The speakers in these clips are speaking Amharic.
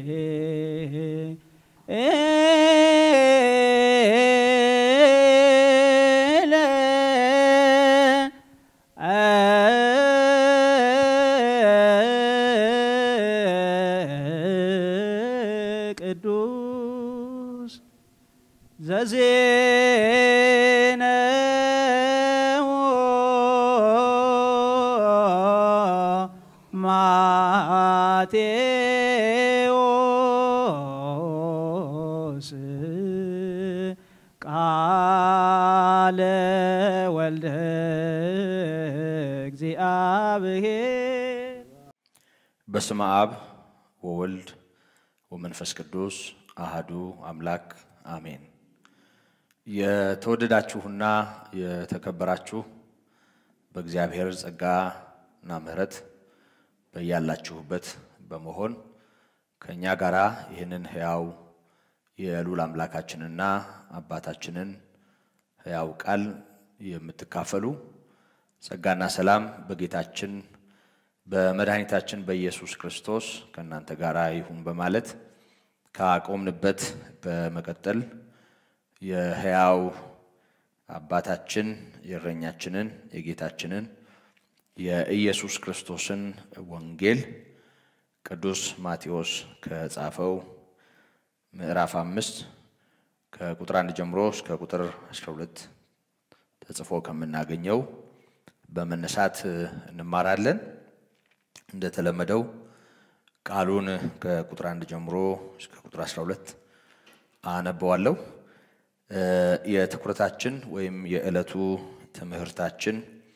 ቅዱስ ዘዜነ ማቴዎስ ቃለ ወልደ እግዚአብሔር በስመ አብ ወወልድ ወመንፈስ ቅዱስ አሐዱ አምላክ አሜን። የተወደዳችሁና የተከበራችሁ በእግዚአብሔር ጸጋና ምሕረት በያላችሁበት በመሆን ከኛ ጋራ ይህንን ሕያው የልዑል አምላካችንና አባታችንን ሕያው ቃል የምትካፈሉ ጸጋና ሰላም በጌታችን በመድኃኒታችን በኢየሱስ ክርስቶስ ከእናንተ ጋራ ይሁን በማለት ካቆምንበት በመቀጠል የሕያው አባታችን የእረኛችንን የጌታችንን የኢየሱስ ክርስቶስን ወንጌል ቅዱስ ማቴዎስ ከጻፈው ምዕራፍ 5 ከቁጥር 1 ጀምሮ እስከ ቁጥር 12 ተጽፎ ከምናገኘው በመነሳት እንማራለን። እንደተለመደው ቃሉን ከቁጥር 1 ጀምሮ እስከ ቁጥር 12 አነበዋለሁ። የትኩረታችን ወይም የዕለቱ ትምህርታችን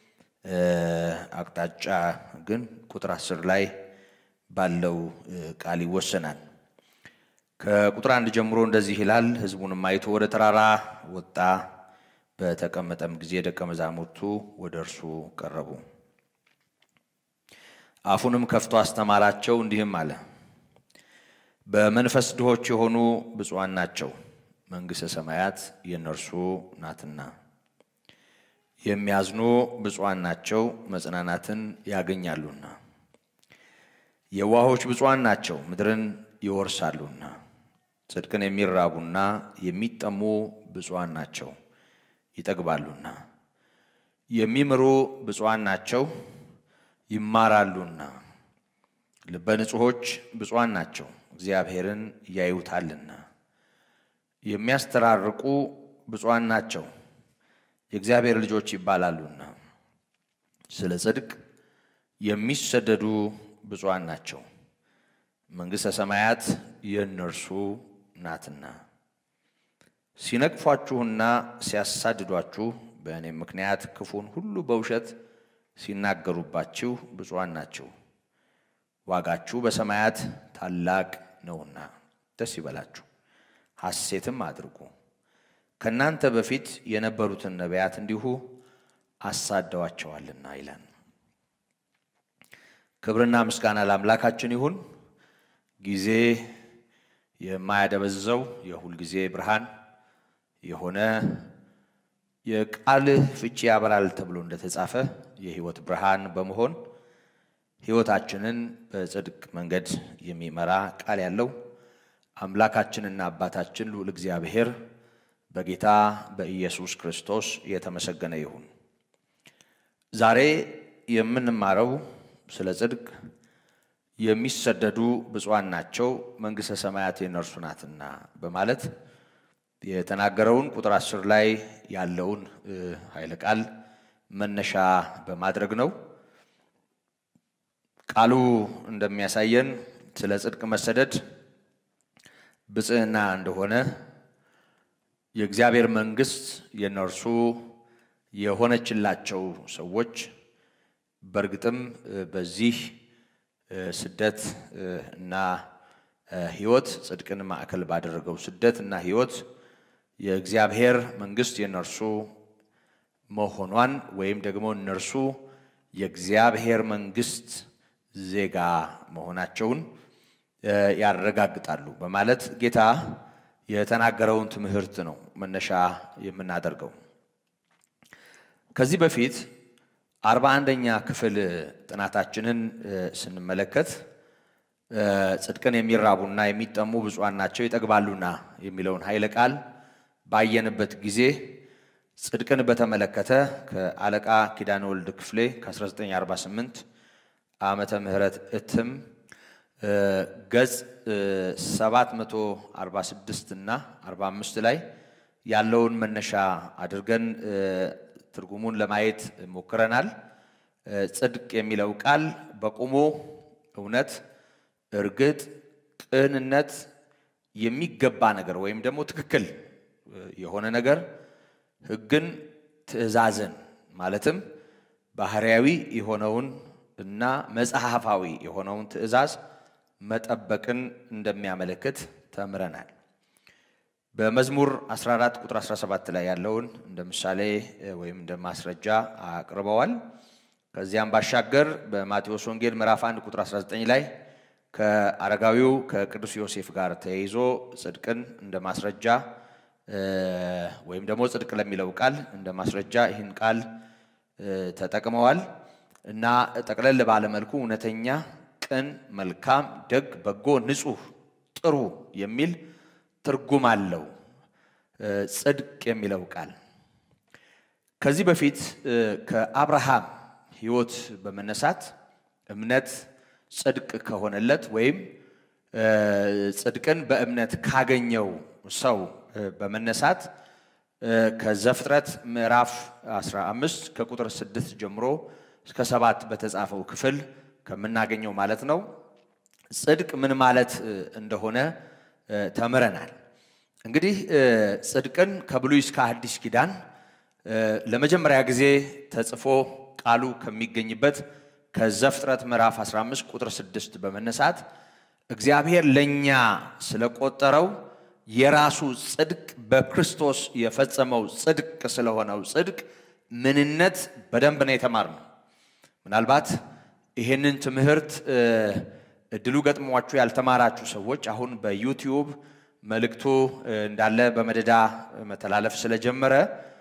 አቅጣጫ ግን ቁጥር 10 ላይ ባለው ቃል ይወሰናል። ከቁጥር 1 ጀምሮ እንደዚህ ይላል። ሕዝቡንም አይቶ ወደ ተራራ ወጣ፣ በተቀመጠም ጊዜ ደቀ መዛሙርቱ ወደ እርሱ ቀረቡ። አፉንም ከፍቶ አስተማራቸው፣ እንዲህም አለ። በመንፈስ ድሆች የሆኑ ብፁዓን ናቸው፣ መንግሥተ ሰማያት የእነርሱ ናትና። የሚያዝኑ ብፁዓን ናቸው፣ መጽናናትን ያገኛሉና። የዋሆች ብፁዓን ናቸው፣ ምድርን ይወርሳሉና። ጽድቅን የሚራቡና የሚጠሙ ብፁዓን ናቸው፣ ይጠግባሉና። የሚምሩ ብፁዓን ናቸው፣ ይማራሉና። ልበ ንጹሖች ብፁዓን ናቸው፣ እግዚአብሔርን ያዩታልና። የሚያስተራርቁ ብፁዓን ናቸው፣ የእግዚአብሔር ልጆች ይባላሉና። ስለ ጽድቅ የሚሰደዱ ብፁዓን ናቸው፣ መንግሥተ ሰማያት የእነርሱ ናትና። ሲነቅፏችሁና ሲያሳድዷችሁ በእኔም ምክንያት ክፉን ሁሉ በውሸት ሲናገሩባችሁ ብፁዓን ናቸው፣ ዋጋችሁ በሰማያት ታላቅ ነውና። ደስ ይበላችሁ፣ ሐሴትም አድርጉ። ከእናንተ በፊት የነበሩትን ነቢያት እንዲሁ አሳደዋቸዋልና ይላል። ክብርና ምስጋና ለአምላካችን ይሁን። ጊዜ የማያደበዝዘው የሁል ጊዜ ብርሃን የሆነ የቃል ፍቺ ያበራል ተብሎ እንደተጻፈ የሕይወት ብርሃን በመሆን ሕይወታችንን በጽድቅ መንገድ የሚመራ ቃል ያለው አምላካችንና አባታችን ልዑል እግዚአብሔር በጌታ በኢየሱስ ክርስቶስ የተመሰገነ ይሁን። ዛሬ የምንማረው ስለ ጽድቅ የሚሰደዱ ብፁዓን ናቸው፣ መንግሥተ ሰማያት የእነርሱ ናትና በማለት የተናገረውን ቁጥር 10 ላይ ያለውን ኃይለ ቃል መነሻ በማድረግ ነው። ቃሉ እንደሚያሳየን ስለ ጽድቅ መሰደድ ብጽዕና እንደሆነ የእግዚአብሔር መንግሥት የእነርሱ የሆነችላቸው ሰዎች በእርግጥም በዚህ ስደት እና ሕይወት ጽድቅን ማዕከል ባደረገው ስደት እና ሕይወት የእግዚአብሔር መንግሥት የእነርሱ መሆኗን ወይም ደግሞ እነርሱ የእግዚአብሔር መንግሥት ዜጋ መሆናቸውን ያረጋግጣሉ በማለት ጌታ የተናገረውን ትምህርት ነው መነሻ የምናደርገው። ከዚህ በፊት 41ኛ ክፍል ጥናታችንን ስንመለከት ጽድቅን የሚራቡና የሚጠሙ ብፁዓን ናቸው ይጠግባሉና የሚለውን ኃይለ ቃል ባየንበት ጊዜ ጽድቅን በተመለከተ ከአለቃ ኪዳነ ወልድ ክፍሌ ከ1948 ዓመተ ምህረት እትም ገጽ 746 እና 45 ላይ ያለውን መነሻ አድርገን ትርጉሙን ለማየት ሞክረናል። ጽድቅ የሚለው ቃል በቁሙ እውነት፣ እርግጥ፣ ቅንነት፣ የሚገባ ነገር ወይም ደግሞ ትክክል የሆነ ነገር፣ ሕግን፣ ትእዛዝን ማለትም ባህሪያዊ የሆነውን እና መጽሐፋዊ የሆነውን ትእዛዝ መጠበቅን እንደሚያመለክት ተምረናል። በመዝሙር 14 ቁጥር 17 ላይ ያለውን እንደ ምሳሌ ወይም እንደ ማስረጃ አቅርበዋል። ከዚያም ባሻገር በማቴዎስ ወንጌል ምዕራፍ 1 ቁጥር 19 ላይ ከአረጋዊው ከቅዱስ ዮሴፍ ጋር ተያይዞ ጽድቅን እንደ ማስረጃ ወይም ደግሞ ጽድቅ ለሚለው ቃል እንደ ማስረጃ ይህን ቃል ተጠቅመዋል እና ጠቅለል ባለ መልኩ እውነተኛ፣ ቅን፣ መልካም፣ ደግ፣ በጎ፣ ንጹህ፣ ጥሩ የሚል ትርጉም አለው ጽድቅ የሚለው ቃል። ከዚህ በፊት ከአብርሃም ሕይወት በመነሳት እምነት ጽድቅ ከሆነለት ወይም ጽድቅን በእምነት ካገኘው ሰው በመነሳት ከዘፍጥረት ምዕራፍ 15 ከቁጥር 6 ጀምሮ እስከ 7 በተጻፈው ክፍል ከምናገኘው ማለት ነው ጽድቅ ምን ማለት እንደሆነ ተምረናል። እንግዲህ ጽድቅን ከብሉይ እስከ አዲስ ኪዳን ለመጀመሪያ ጊዜ ተጽፎ ቃሉ ከሚገኝበት ከዘፍጥረት ምዕራፍ 15 ቁጥር 6 በመነሳት እግዚአብሔር ለኛ ስለቆጠረው የራሱ ጽድቅ በክርስቶስ የፈጸመው ጽድቅ ስለሆነው ጽድቅ ምንነት በደንብ ነው የተማርነው። ምናልባት ይሄንን ትምህርት እድሉ ገጥሟችሁ ያልተማራችሁ ሰዎች አሁን በዩቲዩብ መልእክቱ እንዳለ በመደዳ መተላለፍ ስለጀመረ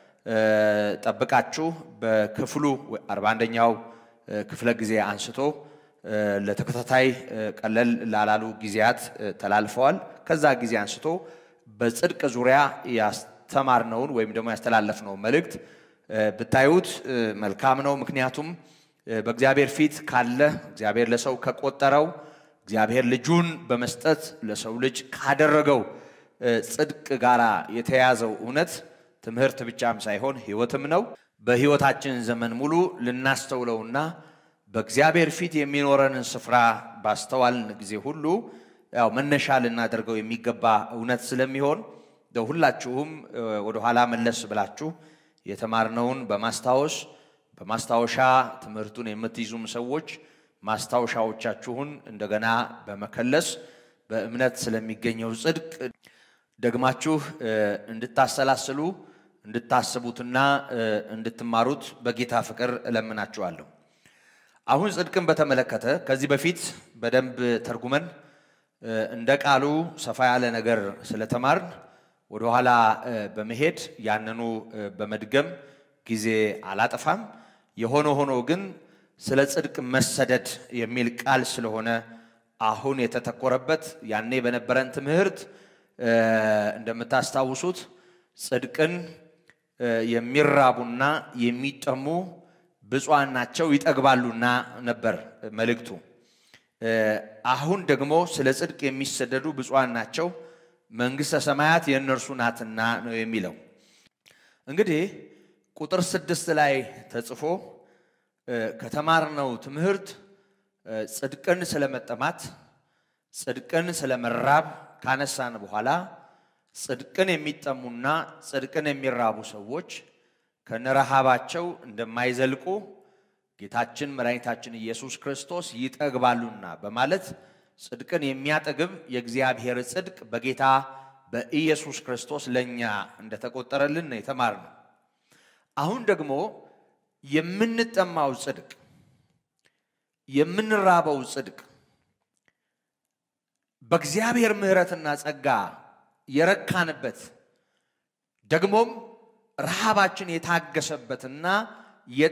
ጠብቃችሁ በክፍሉ 41ኛው ክፍለ ጊዜ አንስቶ ለተከታታይ ቀለል ላላሉ ጊዜያት ተላልፈዋል። ከዛ ጊዜ አንስቶ በጽድቅ ዙሪያ ያስተማርነውን ወይም ደግሞ ያስተላለፍነው መልእክት ብታዩት መልካም ነው። ምክንያቱም በእግዚአብሔር ፊት ካለ እግዚአብሔር ለሰው ከቆጠረው እግዚአብሔር ልጁን በመስጠት ለሰው ልጅ ካደረገው ጽድቅ ጋራ የተያዘው እውነት ትምህርት ብቻም ሳይሆን ሕይወትም ነው። በሕይወታችን ዘመን ሙሉ ልናስተውለውና በእግዚአብሔር ፊት የሚኖረንን ስፍራ ባስተዋልን ጊዜ ሁሉ ያው መነሻ ልናደርገው የሚገባ እውነት ስለሚሆን ሁላችሁም ወደ ኋላ መለስ ብላችሁ የተማርነውን በማስታወሻ ትምህርቱን የምትይዙም ሰዎች ማስታወሻዎቻችሁን እንደገና በመከለስ በእምነት ስለሚገኘው ጽድቅ ደግማችሁ እንድታሰላስሉ እንድታስቡትና እንድትማሩት በጌታ ፍቅር እለምናችኋለሁ። አሁን ጽድቅን በተመለከተ ከዚህ በፊት በደንብ ተርጉመን እንደ ቃሉ ሰፋ ያለ ነገር ስለተማርን ወደ ኋላ በመሄድ ያንኑ በመድገም ጊዜ አላጠፋም። የሆነ ሆኖ ግን ስለ ጽድቅ መሰደድ የሚል ቃል ስለሆነ አሁን የተተኮረበት ያኔ በነበረን ትምህርት እንደምታስታውሱት ጽድቅን የሚራቡና የሚጠሙ ብፁዓን ናቸው ይጠግባሉና ነበር መልእክቱ። አሁን ደግሞ ስለ ጽድቅ የሚሰደዱ ብፁዓን ናቸው መንግሥተ ሰማያት የእነርሱ ናትና ነው የሚለው። እንግዲህ ቁጥር 6 ላይ ተጽፎ ከተማርነው ትምህርት ጽድቅን ስለመጠማት ጽድቅን ስለመራብ ካነሳን በኋላ ጽድቅን የሚጠሙና ጽድቅን የሚራቡ ሰዎች ከነረሃባቸው እንደማይዘልቁ ጌታችን መድኃኒታችን ኢየሱስ ክርስቶስ ይጠግባሉና በማለት ጽድቅን የሚያጠግብ የእግዚአብሔር ጽድቅ በጌታ በኢየሱስ ክርስቶስ ለኛ እንደተቆጠረልን የተማርነው። አሁን ደግሞ የምንጠማው ጽድቅ የምንራበው ጽድቅ በእግዚአብሔር ምሕረትና ጸጋ የረካንበት ደግሞም ረሃባችን የታገሰበትና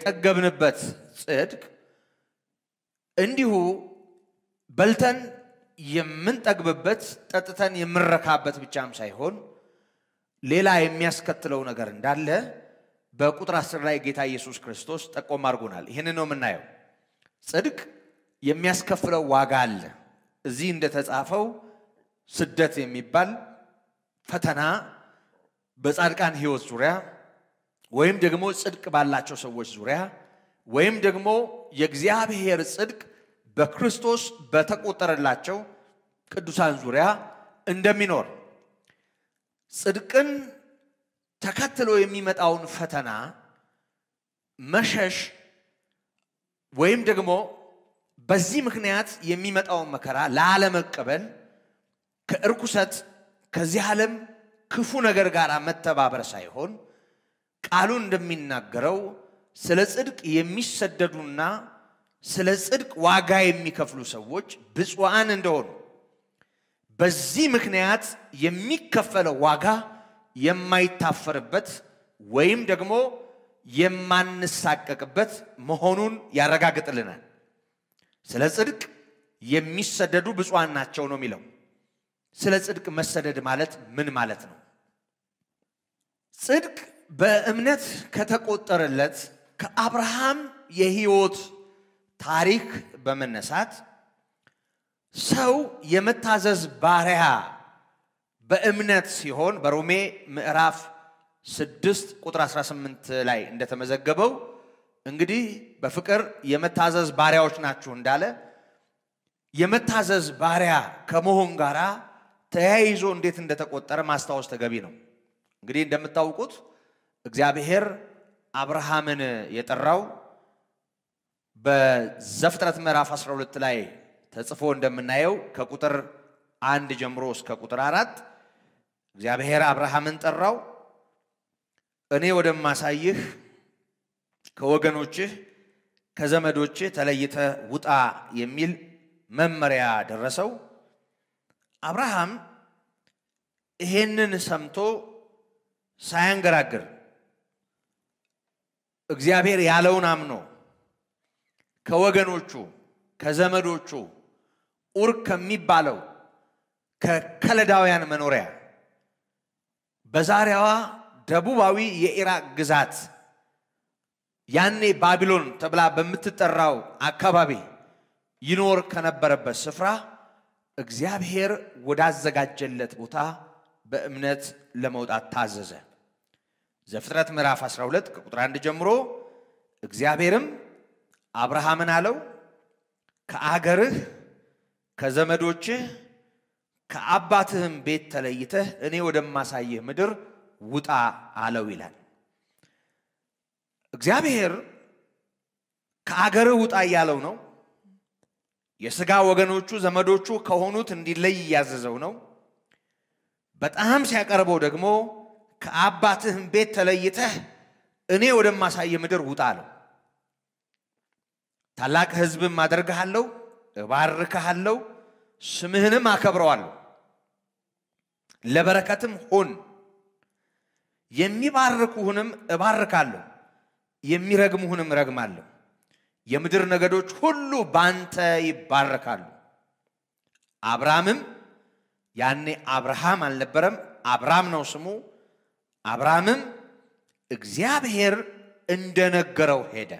የጠገብንበት ጽድቅ እንዲሁ በልተን የምንጠግብበት ጠጥተን የምንረካበት ብቻም ሳይሆን ሌላ የሚያስከትለው ነገር እንዳለ በቁጥር 10 ላይ ጌታ ኢየሱስ ክርስቶስ ጠቆም አድርጎናል። ይሄንን ነው የምናየው። ጽድቅ የሚያስከፍለው ዋጋ አለ። እዚህ እንደተጻፈው ስደት የሚባል ፈተና በጻድቃን ሕይወት ዙሪያ ወይም ደግሞ ጽድቅ ባላቸው ሰዎች ዙሪያ ወይም ደግሞ የእግዚአብሔር ጽድቅ በክርስቶስ በተቆጠረላቸው ቅዱሳን ዙሪያ እንደሚኖር ጽድቅን ተከትሎ የሚመጣውን ፈተና መሸሽ ወይም ደግሞ በዚህ ምክንያት የሚመጣውን መከራ ላለመቀበል ከእርኩሰት ከዚህ ዓለም ክፉ ነገር ጋር መተባበር ሳይሆን ቃሉ እንደሚናገረው ስለ ጽድቅ የሚሰደዱና ስለ ጽድቅ ዋጋ የሚከፍሉ ሰዎች ብፁዓን እንደሆኑ በዚህ ምክንያት የሚከፈለው ዋጋ የማይታፈርበት ወይም ደግሞ የማንሳቀቅበት መሆኑን ያረጋግጥልናል። ስለ ጽድቅ የሚሰደዱ ብፁዓን ናቸው ነው የሚለው። ስለ ጽድቅ መሰደድ ማለት ምን ማለት ነው? ጽድቅ በእምነት ከተቆጠረለት ከአብርሃም የሕይወት ታሪክ በመነሳት ሰው የመታዘዝ ባሪያ በእምነት ሲሆን በሮሜ ምዕራፍ 6 ቁጥር 18 ላይ እንደተመዘገበው እንግዲህ በፍቅር የመታዘዝ ባሪያዎች ናችሁ እንዳለ የመታዘዝ ባሪያ ከመሆን ጋራ ተያይዞ እንዴት እንደተቆጠረ ማስታወስ ተገቢ ነው። እንግዲህ እንደምታውቁት እግዚአብሔር አብርሃምን የጠራው በዘፍጥረት ምዕራፍ 12 ላይ ተጽፎ እንደምናየው ከቁጥር 1 ጀምሮ እስከ ቁጥር 4 እግዚአብሔር አብርሃምን ጠራው። እኔ ወደማሳይህ ከወገኖችህ ከዘመዶችህ ተለይተህ ውጣ የሚል መመሪያ ደረሰው። አብርሃም ይሄንን ሰምቶ ሳያንገራግር እግዚአብሔር ያለውን አምኖ ከወገኖቹ ከዘመዶቹ ኡር ከሚባለው ከከለዳውያን መኖሪያ በዛሬዋ ደቡባዊ የኢራቅ ግዛት ያኔ ባቢሎን ተብላ በምትጠራው አካባቢ ይኖር ከነበረበት ስፍራ እግዚአብሔር ወዳዘጋጀለት ቦታ በእምነት ለመውጣት ታዘዘ። ዘፍጥረት ምዕራፍ 12 ከቁጥር 1 ጀምሮ እግዚአብሔርም አብርሃምን አለው ከአገርህ ከዘመዶችህ ከአባትህም ቤት ተለይተህ እኔ ወደማሳይህ ምድር ውጣ አለው ይላል። እግዚአብሔር ከአገርህ ውጣ ያለው ነው። የሥጋ ወገኖቹ ዘመዶቹ ከሆኑት እንዲለይ ያዘዘው ነው። በጣም ሲያቀርበው ደግሞ ከአባትህም ቤት ተለይተህ እኔ ወደማሳይህ ምድር ውጣ አለው። ታላቅ ሕዝብም አደርግሃለሁ፣ እባርክሃለሁ፣ ስምህንም አከብረዋለሁ፣ ለበረከትም ሁን፣ የሚባርኩህንም እባርካለሁ፣ የሚረግሙህንም ረግማለሁ፣ የምድር ነገዶች ሁሉ ባንተ ይባረካሉ። አብርሃምም ያኔ አብርሃም አልነበረም፣ አብራም ነው ስሙ። አብርሃምም እግዚአብሔር እንደነገረው ሄደ።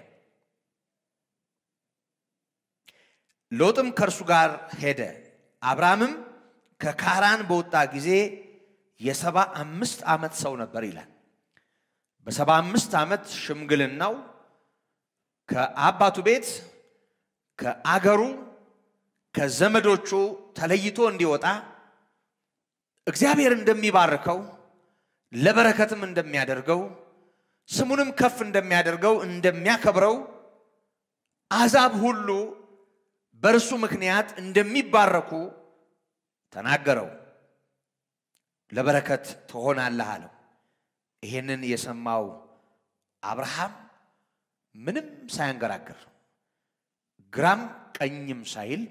ሎጥም ከእርሱ ጋር ሄደ። አብርሃምም ከካራን በወጣ ጊዜ የ75 ዓመት ሰው ነበር ይላል። በ75 ዓመት ሽምግልናው ከአባቱ ቤት ከአገሩ ከዘመዶቹ ተለይቶ እንዲወጣ እግዚአብሔር እንደሚባርከው ለበረከትም እንደሚያደርገው ስሙንም ከፍ እንደሚያደርገው እንደሚያከብረው አሕዛብ ሁሉ በእርሱ ምክንያት እንደሚባረኩ ተናገረው። ለበረከት ትሆናለህ አለው። ይሄንን የሰማው አብርሃም ምንም ሳያንገራግር ግራም ቀኝም ሳይል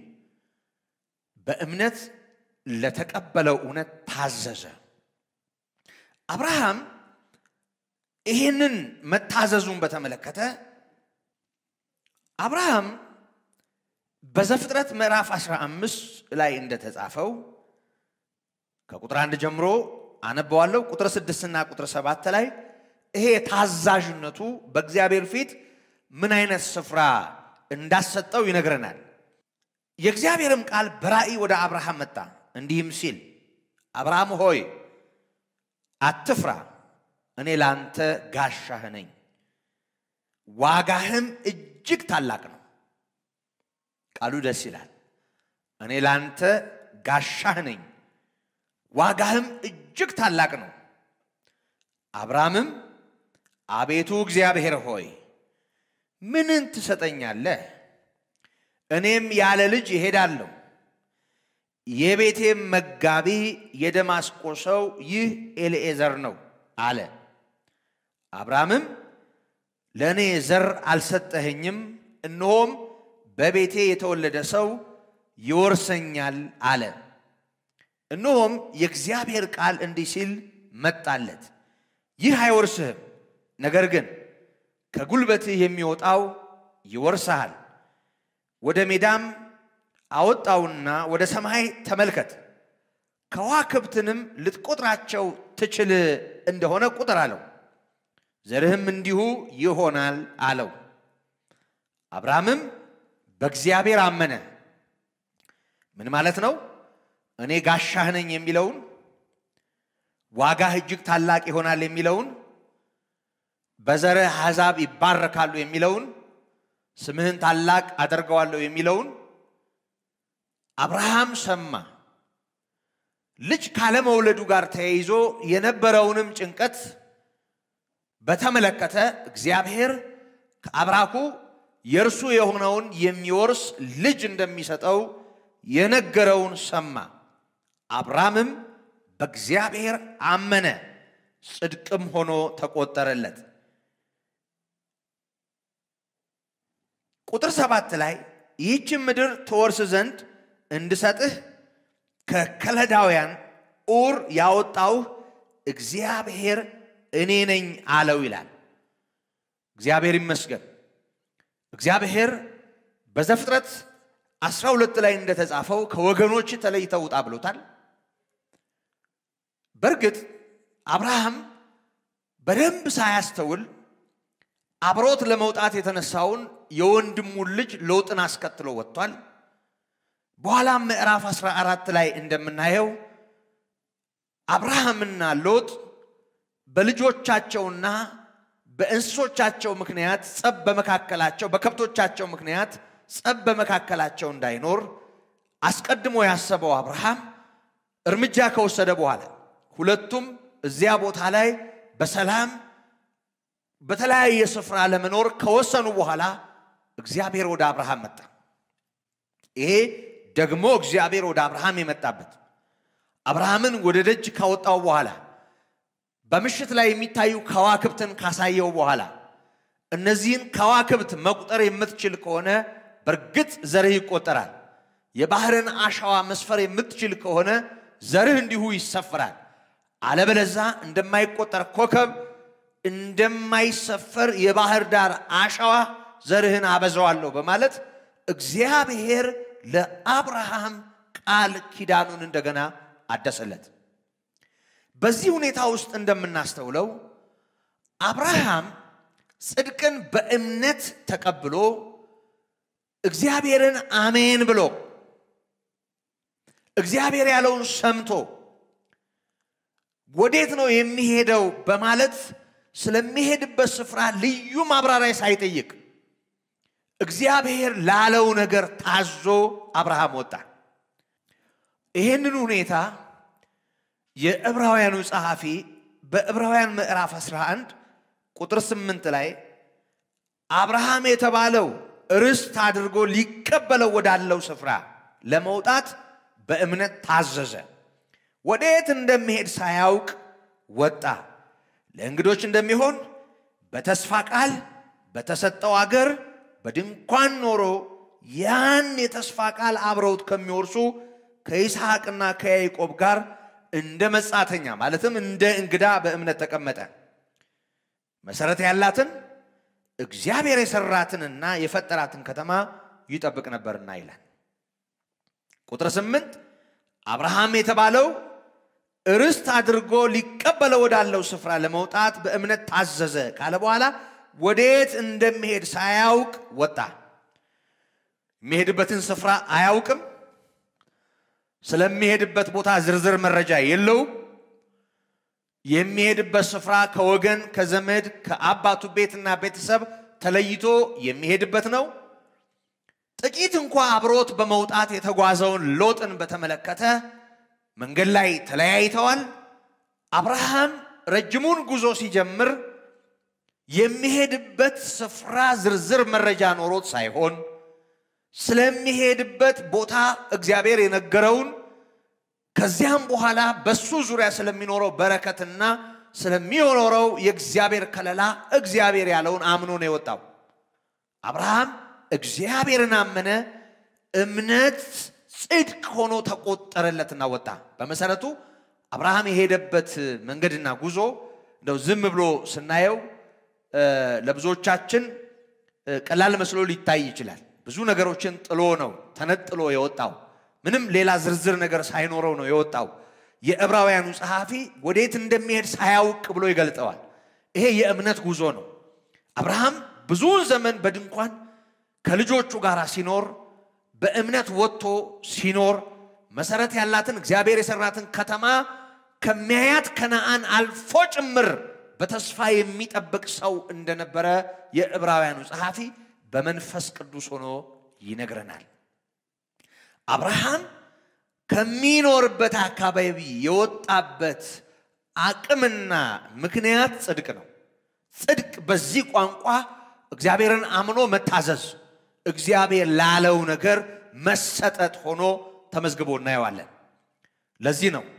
በእምነት ለተቀበለው እውነት ታዘዘ። አብርሃም ይሄንን መታዘዙን በተመለከተ አብርሃም በዘፍጥረት ምዕራፍ 15 ላይ እንደተጻፈው ከቁጥር 1 ጀምሮ አነበዋለሁ። ቁጥር 6 እና ቁጥር 7 ላይ ይሄ ታዛዥነቱ በእግዚአብሔር ፊት ምን አይነት ስፍራ እንዳሰጠው ይነግረናል። የእግዚአብሔርም ቃል በራእይ ወደ አብርሃም መጣ እንዲህም ሲል አብርሃም ሆይ አትፍራ፣ እኔ ላንተ ጋሻህ ነኝ፣ ዋጋህም እጅግ ታላቅ ነው። ቃሉ ደስ ይላል። እኔ ላንተ ጋሻህ ነኝ፣ ዋጋህም እጅግ ታላቅ ነው። አብርሃምም አቤቱ እግዚአብሔር ሆይ ምንን ትሰጠኛለህ? እኔም ያለ ልጅ እሄዳለሁ፣ የቤቴም መጋቢ የደማስቆ ሰው ይህ ኤልኤዘር ነው አለ። አብርሃምም ለእኔ ዘር አልሰጠኸኝም፣ እነሆም በቤቴ የተወለደ ሰው ይወርሰኛል አለ። እነሆም የእግዚአብሔር ቃል እንዲህ ሲል መጣለት፣ ይህ አይወርስህም፣ ነገር ግን ከጉልበትህ የሚወጣው ይወርስሃል። ወደ ሜዳም አወጣውና ወደ ሰማይ ተመልከት፣ ከዋክብትንም ልትቆጥራቸው ትችል እንደሆነ ቁጥር አለው። ዘርህም እንዲሁ ይሆናል አለው። አብርሃምም በእግዚአብሔር አመነ። ምን ማለት ነው? እኔ ጋሻህ ነኝ የሚለውን፣ ዋጋህ እጅግ ታላቅ ይሆናል የሚለውን፣ በዘርህ አሕዛብ ይባረካሉ የሚለውን፣ ስምህን ታላቅ አደርገዋለሁ የሚለውን አብርሃም ሰማ። ልጅ ካለመውለዱ ጋር ተያይዞ የነበረውንም ጭንቀት በተመለከተ እግዚአብሔር ከአብራኩ የእርሱ የሆነውን የሚወርስ ልጅ እንደሚሰጠው የነገረውን ሰማ። አብርሃምም በእግዚአብሔር አመነ፣ ጽድቅም ሆኖ ተቆጠረለት። ቁጥር 7 ላይ ይህችን ምድር ትወርስ ዘንድ እንድሰጥህ ከከለዳውያን ኡር ያወጣውህ እግዚአብሔር እኔ ነኝ አለው ይላል። እግዚአብሔር ይመስገን። እግዚአብሔር በዘፍጥረት 12 ላይ እንደተጻፈው ከወገኖች ተለይተህ ውጣ ብሎታል። በእርግጥ አብርሃም በደንብ ሳያስተውል አብሮት ለመውጣት የተነሳውን የወንድሙን ልጅ ሎጥን አስከትሎ ወጥቷል። በኋላም ምዕራፍ 14 ላይ እንደምናየው አብርሃምና ሎጥ በልጆቻቸውና በእንስሶቻቸው ምክንያት ጸብ በመካከላቸው፣ በከብቶቻቸው ምክንያት ጸብ በመካከላቸው እንዳይኖር አስቀድሞ ያሰበው አብርሃም እርምጃ ከወሰደ በኋላ ሁለቱም እዚያ ቦታ ላይ በሰላም በተለያየ ስፍራ ለመኖር ከወሰኑ በኋላ እግዚአብሔር ወደ አብርሃም መጣ። ይሄ ደግሞ እግዚአብሔር ወደ አብርሃም የመጣበት አብርሃምን ወደ ደጅ ካወጣው በኋላ በምሽት ላይ የሚታዩ ከዋክብትን ካሳየው በኋላ እነዚህን ከዋክብት መቁጠር የምትችል ከሆነ በርግጥ ዘርህ ይቆጠራል፣ የባህርን አሸዋ መስፈር የምትችል ከሆነ ዘርህ እንዲሁ ይሰፈራል፣ አለበለዚያ እንደማይቆጠር ኮከብ እንደማይሰፈር የባህር ዳር አሸዋ ዘርህን አበዛዋለሁ በማለት እግዚአብሔር ለአብርሃም ቃል ኪዳኑን እንደገና አደሰለት። በዚህ ሁኔታ ውስጥ እንደምናስተውለው አብርሃም ጽድቅን በእምነት ተቀብሎ እግዚአብሔርን አሜን ብሎ እግዚአብሔር ያለውን ሰምቶ ወዴት ነው የሚሄደው በማለት ስለሚሄድበት ስፍራ ልዩ ማብራሪያ ሳይጠይቅ እግዚአብሔር ላለው ነገር ታዞ አብርሃም ወጣ። ይሄንን ሁኔታ የዕብራውያኑ ጸሐፊ በዕብራውያን ምዕራፍ 11 ቁጥር 8 ላይ አብርሃም የተባለው ርስት አድርጎ ሊቀበለው ወዳለው ስፍራ ለመውጣት በእምነት ታዘዘ። ወዴት እንደሚሄድ ሳያውቅ ወጣ። ለእንግዶች እንደሚሆን በተስፋ ቃል በተሰጠው አገር በድንኳን ኖሮ ያን የተስፋ ቃል አብረውት ከሚወርሱ ከይስሐቅና ከያዕቆብ ጋር እንደ መጻተኛ ማለትም እንደ እንግዳ በእምነት ተቀመጠ። መሰረት ያላትን እግዚአብሔር የሰራትንና የፈጠራትን ከተማ ይጠብቅ ነበርና ይላል። ቁጥር 8 አብርሃም የተባለው ርስት አድርጎ ሊቀበለው ወዳለው ስፍራ ለመውጣት በእምነት ታዘዘ ካለ በኋላ ወዴት እንደሚሄድ ሳያውቅ ወጣ። የሚሄድበትን ስፍራ አያውቅም። ስለሚሄድበት ቦታ ዝርዝር መረጃ የለውም። የሚሄድበት ስፍራ ከወገን ከዘመድ ከአባቱ ቤትና ቤተሰብ ተለይቶ የሚሄድበት ነው። ጥቂት እንኳን አብሮት በመውጣት የተጓዘውን ሎጥን በተመለከተ መንገድ ላይ ተለያይተዋል። አብርሃም ረጅሙን ጉዞ ሲጀምር የሚሄድበት ስፍራ ዝርዝር መረጃ ኖሮት ሳይሆን ስለሚሄድበት ቦታ እግዚአብሔር የነገረውን ከዚያም በኋላ በሱ ዙሪያ ስለሚኖረው በረከትና ስለሚኖረው የእግዚአብሔር ከለላ እግዚአብሔር ያለውን አምኖ ነው የወጣው። አብርሃም እግዚአብሔርን አመነ፣ እምነት ጽድቅ ሆኖ ተቆጠረለትና ወጣ። በመሰረቱ አብርሃም የሄደበት መንገድና ጉዞ እንደው ዝም ብሎ ስናየው ለብዙዎቻችን ቀላል መስሎ ሊታይ ይችላል። ብዙ ነገሮችን ጥሎ ነው ተነጥሎ የወጣው። ምንም ሌላ ዝርዝር ነገር ሳይኖረው ነው የወጣው። የዕብራውያኑ ጸሐፊ ወዴት እንደሚሄድ ሳያውቅ ብሎ ይገልጠዋል። ይሄ የእምነት ጉዞ ነው። አብርሃም ብዙ ዘመን በድንኳን ከልጆቹ ጋር ሲኖር በእምነት ወጥቶ ሲኖር መሰረት ያላትን እግዚአብሔር የሰራትን ከተማ ከሚያያት ከነዓን አልፎ ጭምር በተስፋ የሚጠብቅ ሰው እንደነበረ የዕብራውያኑ ጸሐፊ በመንፈስ ቅዱስ ሆኖ ይነግረናል። አብርሃም ከሚኖርበት አካባቢ የወጣበት አቅምና ምክንያት ጽድቅ ነው። ጽድቅ በዚህ ቋንቋ እግዚአብሔርን አምኖ መታዘዝ፣ እግዚአብሔር ላለው ነገር መሰጠት ሆኖ ተመዝግቦ እናየዋለን። ለዚህ ነው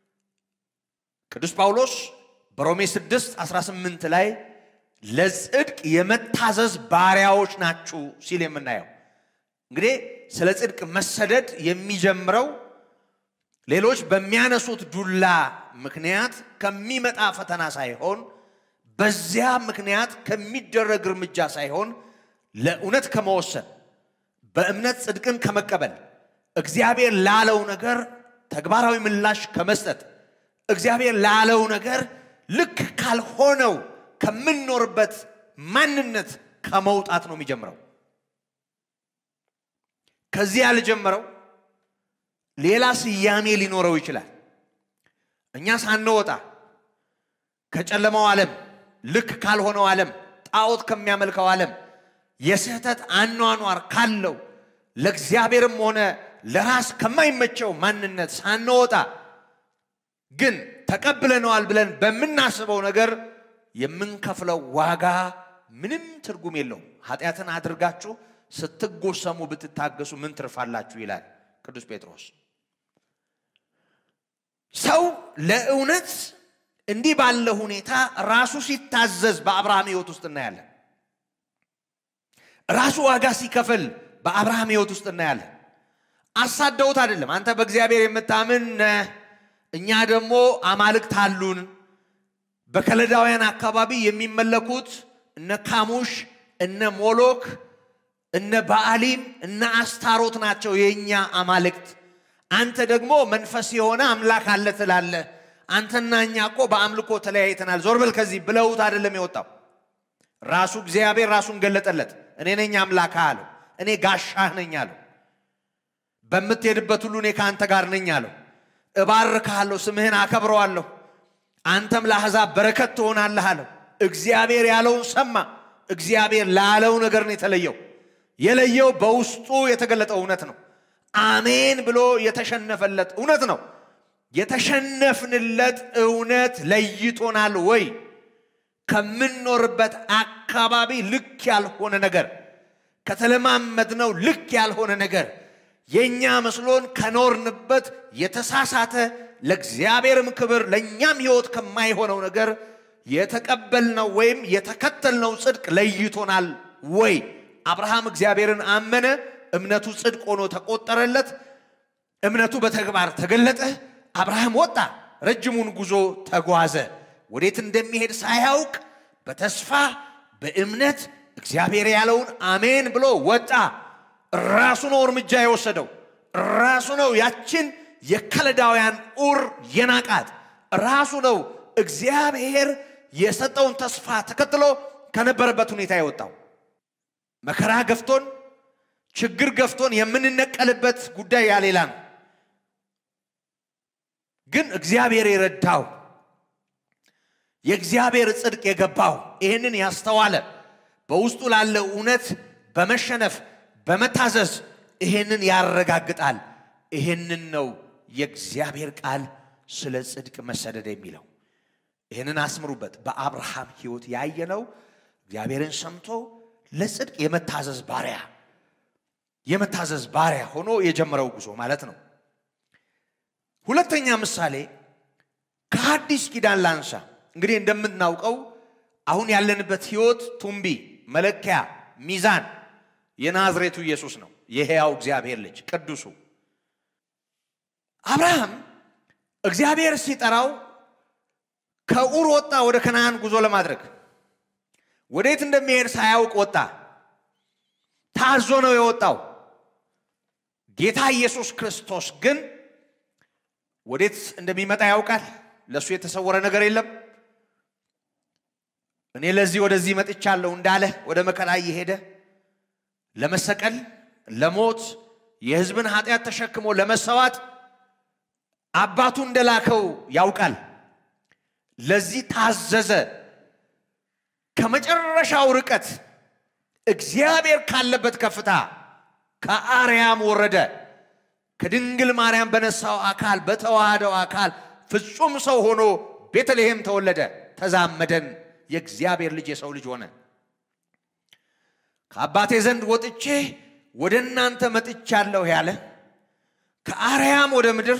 ቅዱስ ጳውሎስ በሮሜ 6:18 ላይ ለጽድቅ የመታዘዝ ባሪያዎች ናችሁ ሲል የምናየው። እንግዲህ ስለ ጽድቅ መሰደድ የሚጀምረው ሌሎች በሚያነሱት ዱላ ምክንያት ከሚመጣ ፈተና ሳይሆን በዚያ ምክንያት ከሚደረግ እርምጃ ሳይሆን ለእውነት ከመወሰን በእምነት ጽድቅን ከመቀበል እግዚአብሔር ላለው ነገር ተግባራዊ ምላሽ ከመስጠት እግዚአብሔር ላለው ነገር ልክ ካልሆነው ከምንኖርበት ማንነት ከመውጣት ነው የሚጀምረው። ከዚህ ያልጀመረው ሌላ ስያሜ ሊኖረው ይችላል። እኛ ሳንወጣ ከጨለማው ዓለም ልክ ካልሆነው ዓለም ጣዖት ከሚያመልከው ዓለም የስህተት አኗኗር ካለው ለእግዚአብሔርም ሆነ ለራስ ከማይመቸው ማንነት ሳንወጣ ግን ተቀብለነዋል ብለን በምናስበው ነገር የምንከፍለው ዋጋ ምንም ትርጉም የለውም። ኃጢአትን አድርጋችሁ ስትጎሰሙ ብትታገሱ ምን ትርፋላችሁ ይላል ቅዱስ ጴጥሮስ። ሰው ለእውነት እንዲህ ባለ ሁኔታ ራሱ ሲታዘዝ በአብርሃም ሕይወት ውስጥ እናያለን። ራሱ ዋጋ ሲከፍል በአብርሃም ሕይወት ውስጥ እናያለን። አሳደውት አይደለም። አንተ በእግዚአብሔር የምታምን እኛ ደግሞ አማልክት አሉን። በከለዳውያን አካባቢ የሚመለኩት እነ ካሙሽ እነ ሞሎክ እነ በአሊም እነ አስታሮት ናቸው የኛ አማልክት። አንተ ደግሞ መንፈስ የሆነ አምላክ አለ ትላለህ። አንተና እኛ እኮ በአምልኮ ተለያይተናል፣ ዞር በል ከዚህ ብለውት አይደለም የወጣው። ራሱ እግዚአብሔር ራሱን ገለጠለት። እኔ ነኝ አምላክ አለው። እኔ ጋሻህ ነኝ አለው። በምትሄድበት ሁሉ እኔ ካንተ ጋር ነኝ አለው። እባርክሃለሁ፣ ስምህን አከብረዋለሁ፣ አንተም ለአሕዛብ በረከት ትሆናለህ አለው። እግዚአብሔር ያለውን ሰማ። እግዚአብሔር ላለው ነገር ነው የተለየው። የለየው በውስጡ የተገለጠው እውነት ነው። አሜን ብሎ የተሸነፈለት እውነት ነው። የተሸነፍንለት እውነት ለይቶናል ወይ? ከምንኖርበት አካባቢ ልክ ያልሆነ ነገር፣ ከተለማመድነው ልክ ያልሆነ ነገር የኛ መስሎን ከኖርንበት የተሳሳተ ለእግዚአብሔርም ክብር ለኛም ሕይወት ከማይሆነው ነገር የተቀበልነው ወይም የተከተልነው ጽድቅ ለይቶናል ወይ? አብርሃም እግዚአብሔርን አመነ፣ እምነቱ ጽድቅ ሆኖ ተቆጠረለት፣ እምነቱ በተግባር ተገለጠ። አብርሃም ወጣ፣ ረጅሙን ጉዞ ተጓዘ። ወዴት እንደሚሄድ ሳያውቅ በተስፋ በእምነት እግዚአብሔር ያለውን አሜን ብሎ ወጣ። ራሱ ነው እርምጃ የወሰደው። ራሱ ነው ያችን የከለዳውያን ኡር የናቃት። ራሱ ነው እግዚአብሔር የሰጠውን ተስፋ ተከትሎ ከነበረበት ሁኔታ የወጣው። መከራ ገፍቶን ችግር ገፍቶን የምንነቀልበት ጉዳይ ያሌላ ነው። ግን እግዚአብሔር የረዳው የእግዚአብሔር ጽድቅ የገባው ይሄንን ያስተዋለ በውስጡ ላለ እውነት በመሸነፍ በመታዘዝ ይሄንን ያረጋግጣል። ይሄንን ነው የእግዚአብሔር ቃል ስለ ጽድቅ መሰደድ የሚለው። ይሄንን አስምሩበት። በአብርሃም ሕይወት ያየነው እግዚአብሔርን ሰምቶ ለጽድቅ የመታዘዝ ባሪያ ሆኖ የጀመረው ጉዞ ማለት ነው። ሁለተኛ ምሳሌ ከሐዲስ ኪዳን ላንሳ። እንግዲህ እንደምናውቀው አሁን ያለንበት ሕይወት ቱምቢ መለኪያ ሚዛን የናዝሬቱ ኢየሱስ ነው። የሕያው እግዚአብሔር ልጅ ቅዱሱ አብርሃም እግዚአብሔር ሲጠራው ከኡር ወጣ ወደ ከነዓን ጉዞ ለማድረግ። ወዴት እንደሚሄድ ሳያውቅ ወጣ። ታዞ ነው የወጣው። ጌታ ኢየሱስ ክርስቶስ ግን ወዴት እንደሚመጣ ያውቃል። ለሱ የተሰወረ ነገር የለም። እኔ ለዚህ ወደዚህ መጥቻለሁ እንዳለ ወደ መከራ እየሄደ ለመሰቀል ለሞት የሕዝብን ኃጢአት ተሸክሞ ለመሰዋት አባቱ እንደላከው ያውቃል። ለዚህ ታዘዘ። ከመጨረሻው ርቀት እግዚአብሔር ካለበት ከፍታ ከአርያም ወረደ። ከድንግል ማርያም በነሳው አካል በተዋሃደው አካል ፍጹም ሰው ሆኖ ቤተልሔም ተወለደ። ተዛመደን። የእግዚአብሔር ልጅ የሰው ልጅ ሆነ። ከአባቴ ዘንድ ወጥቼ ወደ እናንተ መጥቻለሁ ያለ ከአርያም ወደ ምድር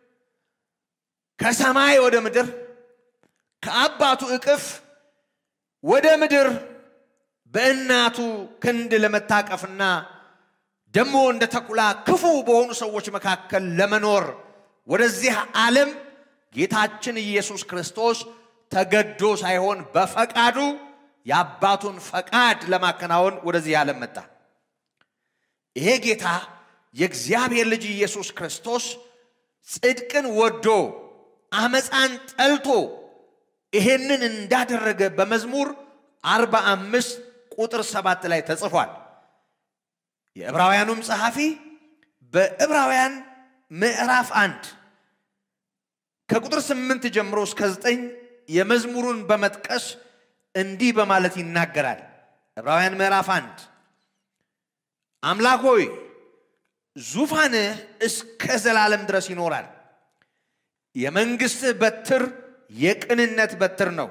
ከሰማይ ወደ ምድር ከአባቱ እቅፍ ወደ ምድር በእናቱ ክንድ ለመታቀፍና ደሞ እንደ ተኩላ ክፉ በሆኑ ሰዎች መካከል ለመኖር ወደዚህ ዓለም ጌታችን ኢየሱስ ክርስቶስ ተገዶ ሳይሆን በፈቃዱ የአባቱን ፈቃድ ለማከናወን ወደዚህ ዓለም መጣ። ይሄ ጌታ የእግዚአብሔር ልጅ ኢየሱስ ክርስቶስ ጽድቅን ወዶ አመፃን ጠልቶ ይሄንን እንዳደረገ በመዝሙር 45 ቁጥር 7 ላይ ተጽፏል። የዕብራውያኑም ጸሐፊ በዕብራውያን ምዕራፍ 1 ከቁጥር 8 ጀምሮ እስከ 9 የመዝሙሩን በመጥቀስ እንዲህ በማለት ይናገራል። ዕብራውያን ምዕራፍ 1 አምላክ ሆይ ዙፋንህ እስከ ዘላለም ድረስ ይኖራል። የመንግሥትህ በትር የቅንነት በትር ነው።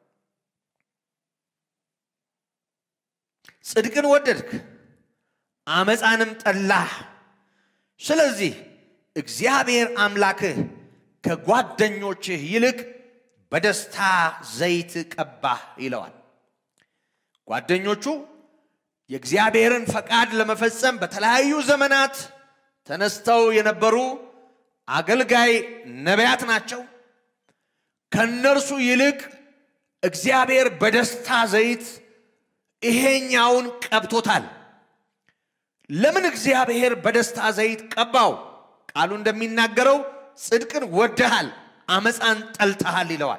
ጽድቅን ወደድክ አመፃንም ጠላህ። ስለዚህ እግዚአብሔር አምላክህ ከጓደኞችህ ይልቅ በደስታ ዘይት ቀባህ ይለዋል። ጓደኞቹ የእግዚአብሔርን ፈቃድ ለመፈጸም በተለያዩ ዘመናት ተነስተው የነበሩ አገልጋይ ነቢያት ናቸው። ከነርሱ ይልቅ እግዚአብሔር በደስታ ዘይት ይሄኛውን ቀብቶታል። ለምን እግዚአብሔር በደስታ ዘይት ቀባው? ቃሉ እንደሚናገረው ጽድቅን ወደሃል አመፃን ጠልተሃል ይለዋል።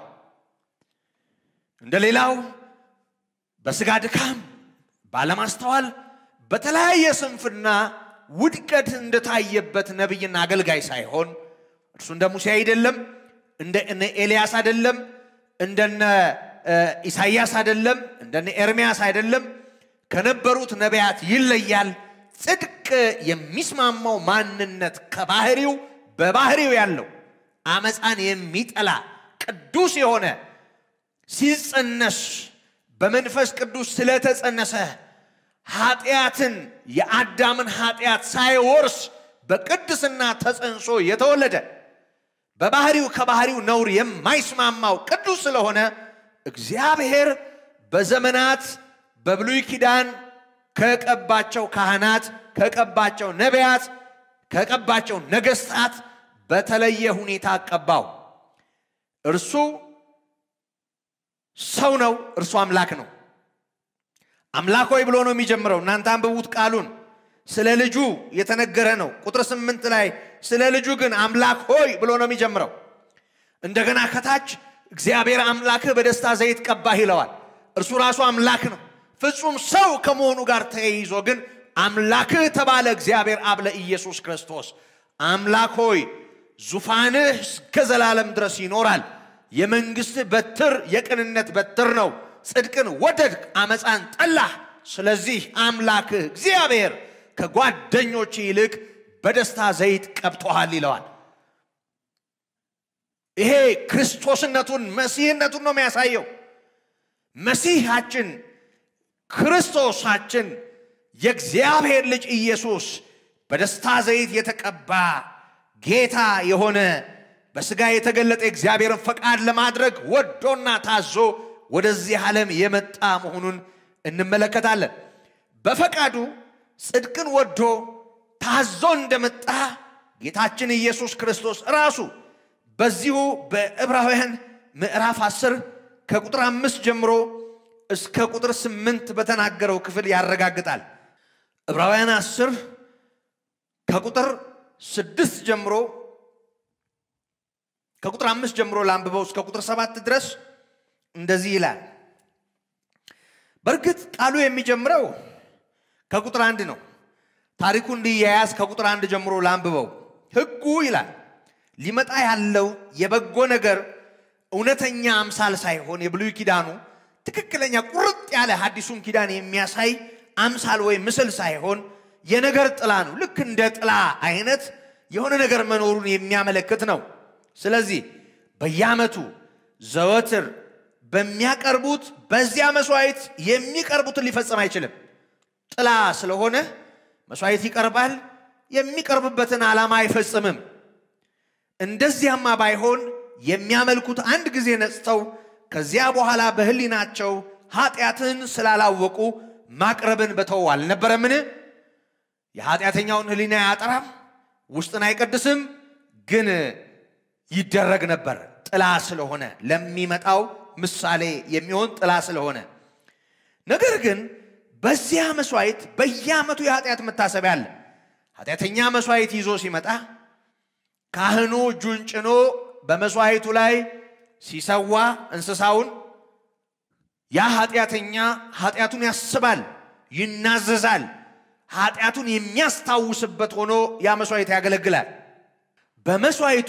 እንደሌላው በስጋ ድካም ባለማስተዋል በተለያየ ስንፍና ውድቀት እንደታየበት ነብይና አገልጋይ ሳይሆን እርሱ እንደ ሙሴ አይደለም፣ እንደ ኤልያስ አይደለም፣ እንደነ ኢሳይያስ አይደለም፣ እንደነ ኤርሚያስ አይደለም። ከነበሩት ነቢያት ይለያል። ጽድቅ የሚስማማው ማንነት ከባህሪው በባህሪው ያለው አመፃን የሚጠላ ቅዱስ የሆነ ሲጸነስ በመንፈስ ቅዱስ ስለተጸነሰ ኃጢአትን የአዳምን ኃጢአት ሳይወርስ በቅድስና ተጸንሶ የተወለደ በባህሪው ከባህሪው ነውር የማይስማማው ቅዱስ ስለሆነ እግዚአብሔር በዘመናት በብሉይ ኪዳን ከቀባቸው ካህናት ከቀባቸው ነቢያት ከቀባቸው ነገስታት በተለየ ሁኔታ ቀባው። እርሱ ሰው ነው፣ እርሱ አምላክ ነው። አምላክ ሆይ ብሎ ነው የሚጀምረው። እናንተ አንብቡት ቃሉን። ስለ ልጁ የተነገረ ነው። ቁጥር 8 ላይ ስለ ልጁ ግን አምላክ ሆይ ብሎ ነው የሚጀምረው። እንደገና ከታች እግዚአብሔር አምላክህ በደስታ ዘይት ቀባህ ይለዋል። እርሱ ራሱ አምላክ ነው። ፍጹም ሰው ከመሆኑ ጋር ተያይዞ ግን አምላክህ ተባለ እግዚአብሔር አብ ለኢየሱስ ክርስቶስ። አምላክ ሆይ ዙፋንህ እስከ ዘላለም ድረስ ይኖራል። የመንግስትህ በትር የቅንነት በትር ነው። ጽድቅን ወደድክ፣ አመፃን ጠላህ። ስለዚህ አምላክህ እግዚአብሔር ከጓደኞች ይልቅ በደስታ ዘይት ቀብቶሃል ይለዋል። ይሄ ክርስቶስነቱን መሲህነቱን ነው የሚያሳየው። መሲሃችን ክርስቶሳችን የእግዚአብሔር ልጅ ኢየሱስ በደስታ ዘይት የተቀባ ጌታ የሆነ በስጋ የተገለጠ እግዚአብሔርን ፈቃድ ለማድረግ ወዶና ታዞ ወደዚህ ዓለም የመጣ መሆኑን እንመለከታለን። በፈቃዱ ጽድቅን ወዶ ታዞ እንደመጣ ጌታችን ኢየሱስ ክርስቶስ ራሱ በዚሁ በዕብራውያን ምዕራፍ 10 ከቁጥር 5 ጀምሮ እስከ ቁጥር 8 በተናገረው ክፍል ያረጋግጣል። ዕብራውያን 10 ከቁጥር 6 ጀምሮ ከቁጥር 5 ጀምሮ ላንብበው እስከ ቁጥር 7 ድረስ እንደዚህ ይላል። በርግጥ ቃሉ የሚጀምረው ከቁጥር 1 ነው። ታሪኩ እንዲያያዝ ከቁጥር 1 ጀምሮ ላንብበው። ሕጉ ይላል ሊመጣ ያለው የበጎ ነገር እውነተኛ አምሳል ሳይሆን የብሉይ ኪዳኑ ትክክለኛ ቁርጥ ያለ ሐዲሱን ኪዳን የሚያሳይ አምሳል ወይ ምስል ሳይሆን የነገር ጥላ ነው። ልክ እንደ ጥላ አይነት የሆነ ነገር መኖሩን የሚያመለክት ነው። ስለዚህ በየዓመቱ ዘወትር በሚያቀርቡት በዚያ መስዋዕት የሚቀርቡትን ሊፈጽም አይችልም። ጥላ ስለሆነ መስዋዕት ይቀርባል፣ የሚቀርብበትን ዓላማ አይፈጽምም። እንደዚያማ ባይሆን የሚያመልኩት አንድ ጊዜ ነጽተው ከዚያ በኋላ በህሊናቸው ኃጢአትን ስላላወቁ ማቅረብን በተው አልነበረምን? የኃጢአተኛውን ህሊና ያጠራም ውስጥን አይቀድስም፣ ግን ይደረግ ነበር። ጥላ ስለሆነ ለሚመጣው ምሳሌ የሚሆን ጥላ ስለሆነ። ነገር ግን በዚያ መስዋዕት በየዓመቱ የኃጢአት መታሰቢያ አለ። ኃጢአተኛ መስዋዕት ይዞ ሲመጣ ካህኑ እጁን ጭኖ በመስዋዕቱ ላይ ሲሰዋ እንስሳውን ያ ኃጢአተኛ ኃጢአቱን ያስባል፣ ይናዘዛል። ኃጢአቱን የሚያስታውስበት ሆኖ ያ መስዋዕት ያገለግላል። በመስዋዕቱ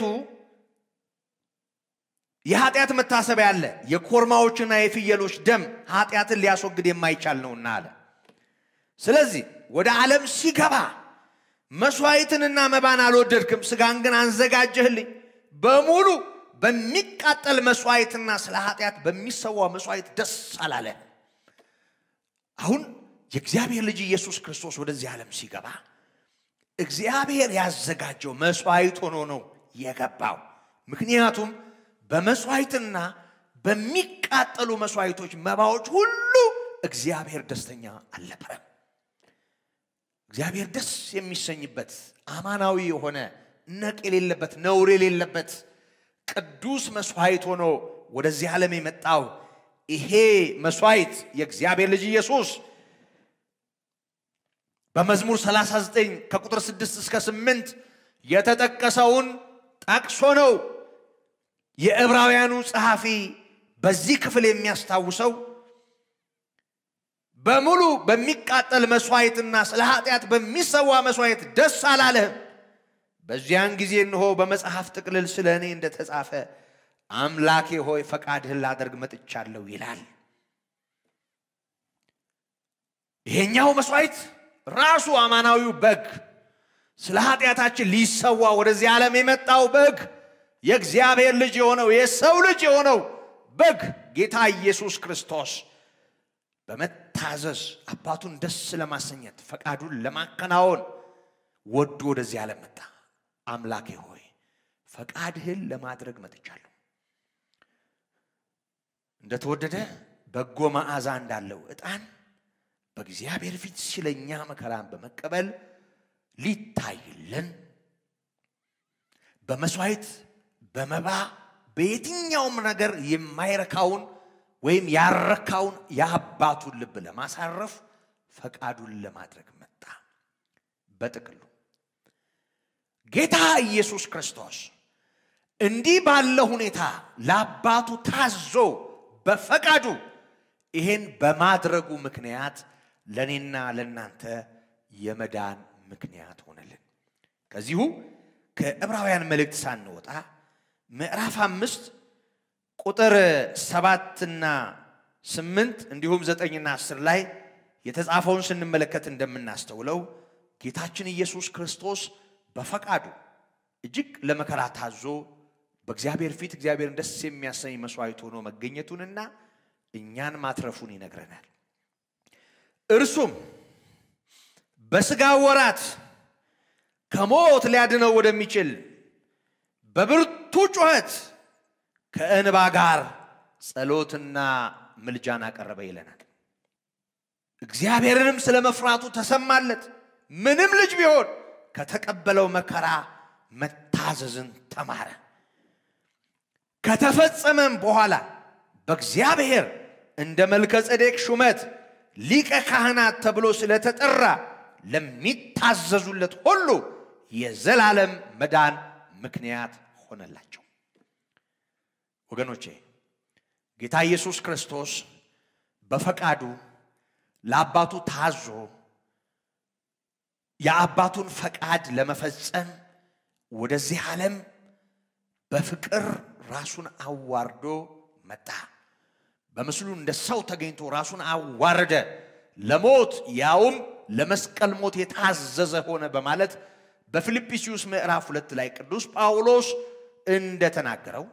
የኃጢአት መታሰቢያ አለ። የኮርማዎችና የፍየሎች ደም ኃጢአትን ሊያስወግድ የማይቻል ነውና አለ። ስለዚህ ወደ ዓለም ሲገባ መስዋዕትንና መባን አልወደድክም፣ ስጋን ግን አንዘጋጀህልኝ። በሙሉ በሚቃጠል መስዋዕትና ስለ ኃጢአት በሚሰዋው መስዋዕት ደስ አላለ። አሁን የእግዚአብሔር ልጅ ኢየሱስ ክርስቶስ ወደዚህ ዓለም ሲገባ እግዚአብሔር ያዘጋጀው መስዋዕት ሆኖ ነው የገባው። ምክንያቱም በመስዋዕትና በሚቃጠሉ መስዋዕቶች መባዎች ሁሉ እግዚአብሔር ደስተኛ አልነበረም። እግዚአብሔር ደስ የሚሰኝበት አማናዊ የሆነ ነቅ የሌለበት ነውር የሌለበት ቅዱስ መስዋዕት ሆኖ ወደዚህ ዓለም የመጣው ይሄ መስዋዕት የእግዚአብሔር ልጅ ኢየሱስ በመዝሙር 39 ከቁጥር 6 እስከ 8 የተጠቀሰውን ጠቅሶ ነው የዕብራውያኑ ጸሐፊ በዚህ ክፍል የሚያስታውሰው። በሙሉ በሚቃጠል መስዋዕትና ስለ ኃጢአት በሚሰዋ መስዋዕት ደስ አላለህም። በዚያን ጊዜ እንሆ በመጽሐፍ ጥቅልል ስለ እኔ እንደተጻፈ አምላኬ ሆይ ፈቃድህን ላደርግ መጥቻለሁ ይላል። ይሄኛው መስዋዕት ራሱ አማናዊው በግ ስለ ኃጢአታችን ሊሰዋ ወደዚህ ዓለም የመጣው በግ የእግዚአብሔር ልጅ የሆነው የሰው ልጅ የሆነው በግ ጌታ ኢየሱስ ክርስቶስ በመታዘዝ አባቱን ደስ ለማሰኘት ፈቃዱን ለማከናወን ወዶ ወደዚህ ዓለም መጣ። አምላኬ ሆይ ፈቃድህን ለማድረግ መጥቻለሁ። እንደተወደደ በጎ መዓዛ እንዳለው ዕጣን በእግዚአብሔር ፊት ስለኛ መከራን በመቀበል ሊታይልን በመስዋዕት በመባ በየትኛውም ነገር የማይረካውን ወይም ያረካውን የአባቱን ልብ ለማሳረፍ ፈቃዱን ለማድረግ መጣ። በጥቅሉ ጌታ ኢየሱስ ክርስቶስ እንዲህ ባለ ሁኔታ ለአባቱ ታዞ በፈቃዱ ይሄን በማድረጉ ምክንያት ለኔና ለናንተ የመዳን ምክንያት ሆነልን። ከዚሁ ከዕብራውያን መልእክት ሳንወጣ ምዕራፍ 5 ቁጥር 7 እና 8 እንዲሁም 9 እና 10 ላይ የተጻፈውን ስንመለከት እንደምናስተውለው ጌታችን ኢየሱስ ክርስቶስ በፈቃዱ እጅግ ለመከራ ታዞ በእግዚአብሔር ፊት እግዚአብሔርን ደስ የሚያሰኝ መስዋዕት ሆኖ መገኘቱንና እኛን ማትረፉን ይነግረናል። እርሱም በሥጋው ወራት ከሞት ሊያድነው ወደሚችል በብርቱ ጩኸት ከእንባ ጋር ጸሎትና ምልጃን አቀረበ ይለናል። እግዚአብሔርንም ስለመፍራቱ ተሰማለት። ምንም ልጅ ቢሆን ከተቀበለው መከራ መታዘዝን ተማረ። ከተፈጸመም በኋላ በእግዚአብሔር እንደ መልከጼዴቅ ሹመት ሊቀ ካህናት ተብሎ ስለተጠራ ለሚታዘዙለት ሁሉ የዘላለም መዳን ምክንያት ሆነላቸው። ወገኖቼ ጌታ ኢየሱስ ክርስቶስ በፈቃዱ ለአባቱ ታዞ የአባቱን ፈቃድ ለመፈጸም ወደዚህ ዓለም በፍቅር ራሱን አዋርዶ መጣ። በምስሉ እንደ ሰው ተገኝቶ ራሱን አዋረደ፣ ለሞት ያውም ለመስቀል ሞት የታዘዘ ሆነ በማለት በፊልጵስዩስ ምዕራፍ 2 ላይ ቅዱስ ጳውሎስ እንደተናገረው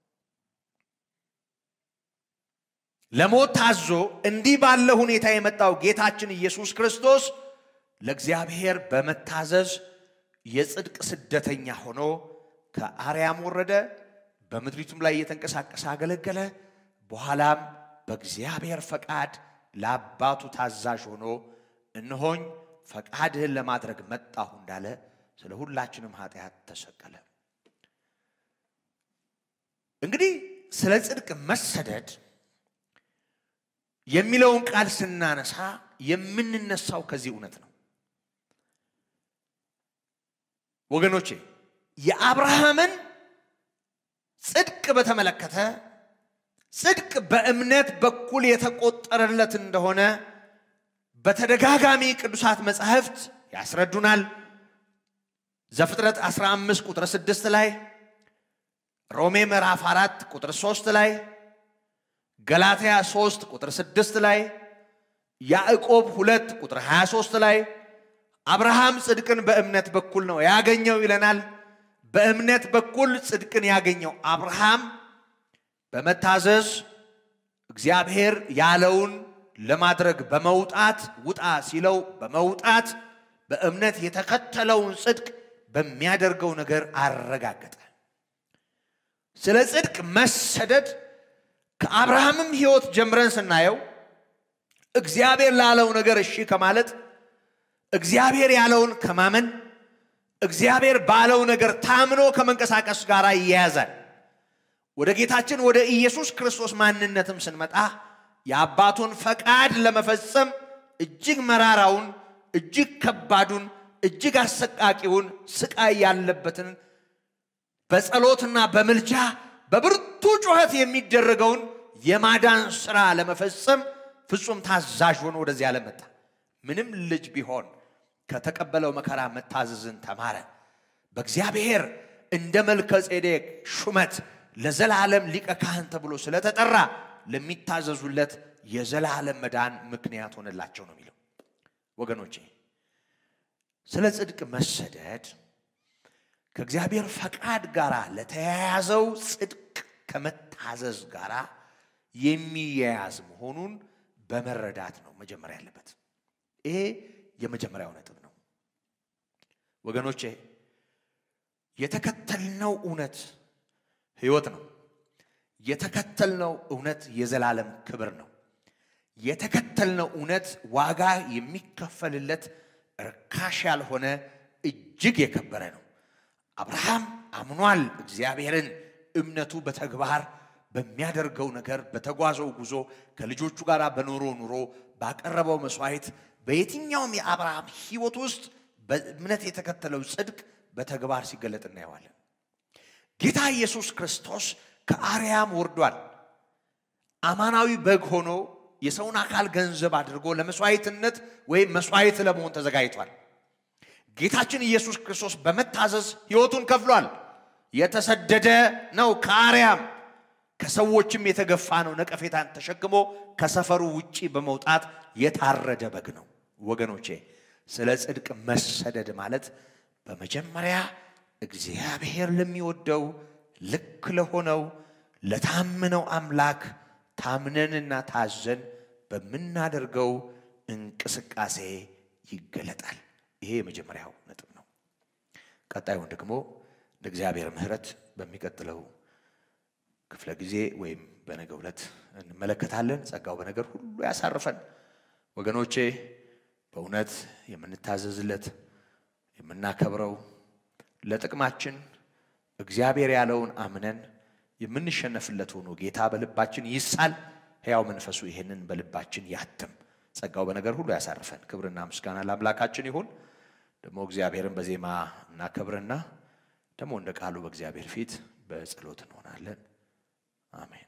ለሞት ታዞ እንዲህ ባለ ሁኔታ የመጣው ጌታችን ኢየሱስ ክርስቶስ ለእግዚአብሔር በመታዘዝ የጽድቅ ስደተኛ ሆኖ ከአርያም ወረደ። በምድሪቱም ላይ እየተንቀሳቀሰ አገለገለ። በኋላም በእግዚአብሔር ፈቃድ ለአባቱ ታዛዥ ሆኖ እነሆኝ ፈቃድህን ለማድረግ መጣሁ እንዳለ ስለ ሁላችንም ኃጢአት ተሰቀለ። እንግዲህ ስለ ጽድቅ መሰደድ የሚለውን ቃል ስናነሳ የምንነሳው ከዚህ እውነት ነው። ወገኖቼ የአብርሃምን ጽድቅ በተመለከተ ጽድቅ በእምነት በኩል የተቆጠረለት እንደሆነ በተደጋጋሚ ቅዱሳት መጻሕፍት ያስረዱናል። ዘፍጥረት 15 ቁጥር 6 ላይ፣ ሮሜ ምዕራፍ 4 ቁጥር 3 ላይ፣ ገላትያ 3 ቁጥር 6 ላይ፣ ያዕቆብ 2 ቁጥር 23 ላይ አብርሃም ጽድቅን በእምነት በኩል ነው ያገኘው ይለናል። በእምነት በኩል ጽድቅን ያገኘው አብርሃም በመታዘዝ እግዚአብሔር ያለውን ለማድረግ በመውጣት ውጣ ሲለው በመውጣት በእምነት የተከተለውን ጽድቅ በሚያደርገው ነገር አረጋገጠ። ስለ ጽድቅ መሰደድ ከአብርሃምም ሕይወት ጀምረን ስናየው እግዚአብሔር ላለው ነገር እሺ ከማለት እግዚአብሔር ያለውን ከማመን እግዚአብሔር ባለው ነገር ታምኖ ከመንቀሳቀስ ጋር ይያያዛል። ወደ ጌታችን ወደ ኢየሱስ ክርስቶስ ማንነትም ስንመጣ የአባቱን ፈቃድ ለመፈጸም እጅግ መራራውን እጅግ ከባዱን እጅግ አሰቃቂውን ስቃይ ያለበትን በጸሎትና በምልጃ በብርቱ ጩኸት የሚደረገውን የማዳን ሥራ ለመፈጸም ፍጹም ታዛዥ ሆኖ ወደዚህ ዓለም መጣ። ምንም ልጅ ቢሆን ከተቀበለው መከራ መታዘዝን ተማረ። በእግዚአብሔር እንደ መልከጼዴቅ ሹመት ለዘላለም ሊቀ ካህን ተብሎ ስለተጠራ ለሚታዘዙለት የዘላለም መዳን ምክንያት ሆነላቸው ነው የሚለው። ወገኖቼ ስለ ጽድቅ መሰደድ ከእግዚአብሔር ፈቃድ ጋር ለተያያዘው ጽድቅ ከመታዘዝ ጋር የሚያያዝ መሆኑን በመረዳት ነው መጀመሪያ ያለበት። ይሄ የመጀመሪያው ነጥብ ነው። ወገኖቼ የተከተልነው እውነት ሕይወት ነው። የተከተልነው እውነት የዘላለም ክብር ነው። የተከተልነው እውነት ዋጋ የሚከፈልለት ርካሽ ያልሆነ እጅግ የከበረ ነው። አብርሃም አምኗል እግዚአብሔርን። እምነቱ በተግባር በሚያደርገው ነገር በተጓዘው ጉዞ ከልጆቹ ጋር በኖሮ ኑሮ ባቀረበው መስዋዕት በየትኛውም የአብርሃም ሕይወት ውስጥ በእምነት የተከተለው ጽድቅ በተግባር ሲገለጥ እናየዋለን። ጌታ ኢየሱስ ክርስቶስ ከአርያም ወርዷል። አማናዊ በግ ሆኖ የሰውን አካል ገንዘብ አድርጎ ለመስዋዕትነት ወይም መስዋዕት ለመሆን ተዘጋጅቷል። ጌታችን ኢየሱስ ክርስቶስ በመታዘዝ ሕይወቱን ከፍሏል። የተሰደደ ነው ከአርያም ከሰዎችም የተገፋ ነው። ነቀፌታን ተሸክሞ ከሰፈሩ ውጪ በመውጣት የታረደ በግ ነው። ወገኖቼ ስለ ጽድቅ መሰደድ ማለት በመጀመሪያ እግዚአብሔር ለሚወደው ልክ ለሆነው ለታመነው አምላክ ታምነንና ታዘን በመናደርገው እንቅስቃሴ ይገለጣል። ይሄ የመጀመሪያው ነጥብ ነው። ቀጣዩን ደግሞ ለእግዚአብሔር ምሕረት በሚቀጥለው ክፍለ ጊዜ ወይም በነገው ዕለት እንመለከታለን። ጸጋው በነገር ሁሉ ያሳርፈን። ወገኖቼ በእውነት የምንታዘዝለት የምናከብረው ለጥቅማችን እግዚአብሔር ያለውን አምነን የምንሸነፍለት ሆኖ ጌታ በልባችን ይሳል። ሕያው መንፈሱ ይሄንን በልባችን ያትም። ጸጋው በነገር ሁሉ ያሳርፈን። ክብርና ምስጋና ለአምላካችን ይሁን። ደግሞ እግዚአብሔርን በዜማ እናከብርና ደግሞ እንደ ቃሉ በእግዚአብሔር ፊት በጸሎት እንሆናለን። አሜን።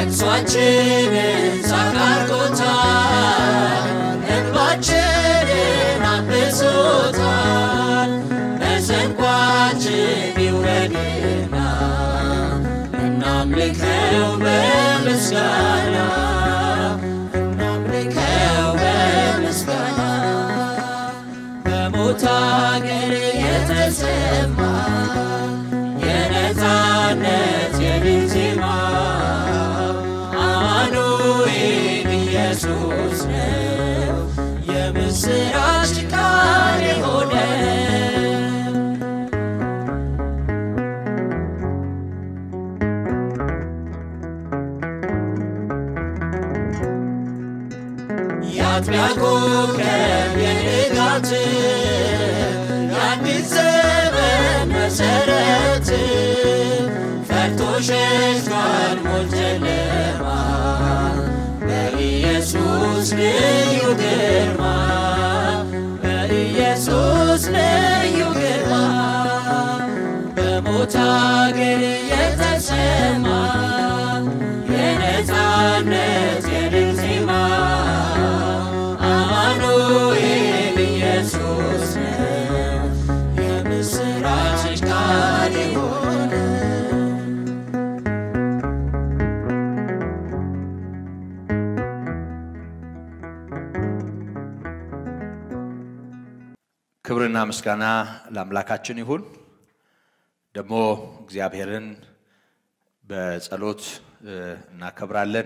ለቅሷችንን ሳቅ አድርጎታል እንባችንን አብሶታል መሰንቋችን ይውረድና እናምልከው በምስጋና እናምልከው በምስጋና በሞት አገር የተሰማ የነፃነት የድል ዜማ አማኑኤል ኢየሱስ ነው የምስራች ቃል የሆነ የአጥቢያ ኮከብ የንጋት የአዲስ ዘመን መሠረት ፈርቶ ሸሽቷል ሞት ጨለማ በኢየሱስ ልዩ ግርማ በኢየሱስ ልዩ ግርማ በሞት አገር የተሰማ የነፃነት የድል ዜማ አማኑኤል ኢየሱስ ነው የምስራች ቃል የሆነ ክብርና ምስጋና ለአምላካችን ይሁን። ደግሞ እግዚአብሔርን በጸሎት እናከብራለን።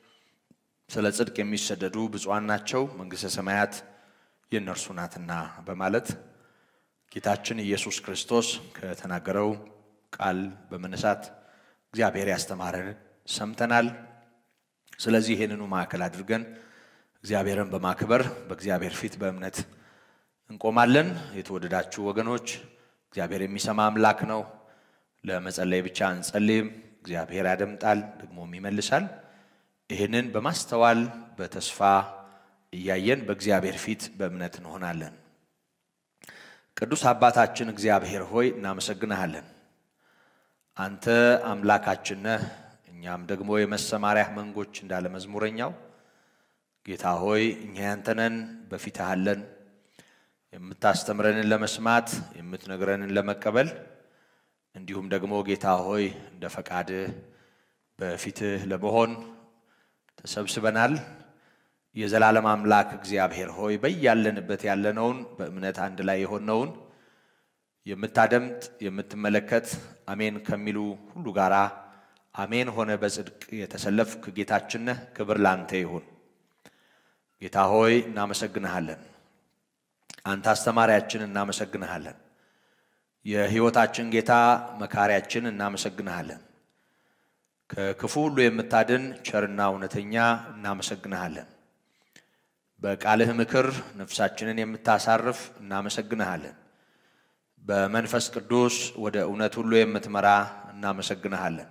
ስለ ጽድቅ የሚሰደዱ ብፁዓን ናቸው መንግሥተ ሰማያት የእነርሱ ናትና በማለት ጌታችን ኢየሱስ ክርስቶስ ከተናገረው ቃል በመነሳት እግዚአብሔር ያስተማረን ሰምተናል። ስለዚህ ይሄንኑ ማዕከል አድርገን እግዚአብሔርን በማክበር በእግዚአብሔር ፊት በእምነት እንቆማለን። የተወደዳችሁ ወገኖች እግዚአብሔር የሚሰማ አምላክ ነው። ለመጸለይ ብቻ አንጸልይም። እግዚአብሔር ያደምጣል ደግሞም ይመልሳል። ይሄንን በማስተዋል በተስፋ እያየን በእግዚአብሔር ፊት በእምነት እንሆናለን። ቅዱስ አባታችን እግዚአብሔር ሆይ እናመሰግንሃለን። አንተ አምላካችን ነህ፣ እኛም ደግሞ የመሰማሪያህ መንጎች እንዳለ መዝሙረኛው ጌታ ሆይ እኛ ያንተ ነን፣ በፊትህ አለን። የምታስተምረንን ለመስማት የምትነግረንን ለመቀበል እንዲሁም ደግሞ ጌታ ሆይ እንደ ፈቃድህ በፊትህ ለመሆን ተሰብስበናል። የዘላለም አምላክ እግዚአብሔር ሆይ በያለንበት ያለነውን በእምነት አንድ ላይ የሆነውን የምታደምጥ የምትመለከት አሜን ከሚሉ ሁሉ ጋራ አሜን ሆነ በጽድቅ የተሰለፍክ ጌታችን ነህ። ክብር ላንተ ይሁን። ጌታ ሆይ እናመሰግንሃለን። አንተ አስተማሪያችን እናመሰግንሃለን። የሕይወታችን ጌታ መካሪያችን እናመሰግንሃለን። ከክፉ ሁሉ የምታድን ቸርና እውነተኛ እናመሰግንሃለን። በቃልህ ምክር ነፍሳችንን የምታሳርፍ እናመሰግንሃለን። በመንፈስ ቅዱስ ወደ እውነት ሁሉ የምትመራ እናመሰግንሃለን።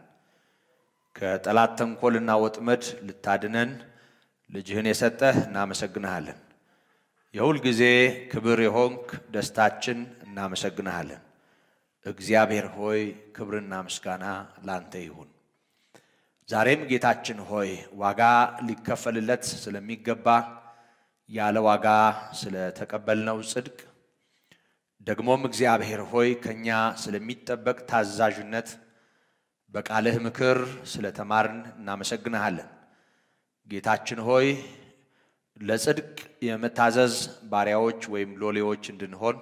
ከጠላት ተንኮልና ወጥመድ ልታድነን ልጅህን የሰጠህ እናመሰግንሃለን። የሁል ጊዜ ክብር የሆንክ ደስታችን እናመሰግንሃለን። እግዚአብሔር ሆይ ክብርና ምስጋና ላንተ ይሁን። ዛሬም ጌታችን ሆይ ዋጋ ሊከፈልለት ስለሚገባ ያለ ዋጋ ስለተቀበልነው ጽድቅ ደግሞም እግዚአብሔር ሆይ ከኛ ስለሚጠበቅ ታዛዥነት በቃልህ ምክር ስለተማርን እናመሰግንሃለን። ጌታችን ሆይ ለጽድቅ የመታዘዝ ባሪያዎች ወይም ሎሌዎች እንድንሆን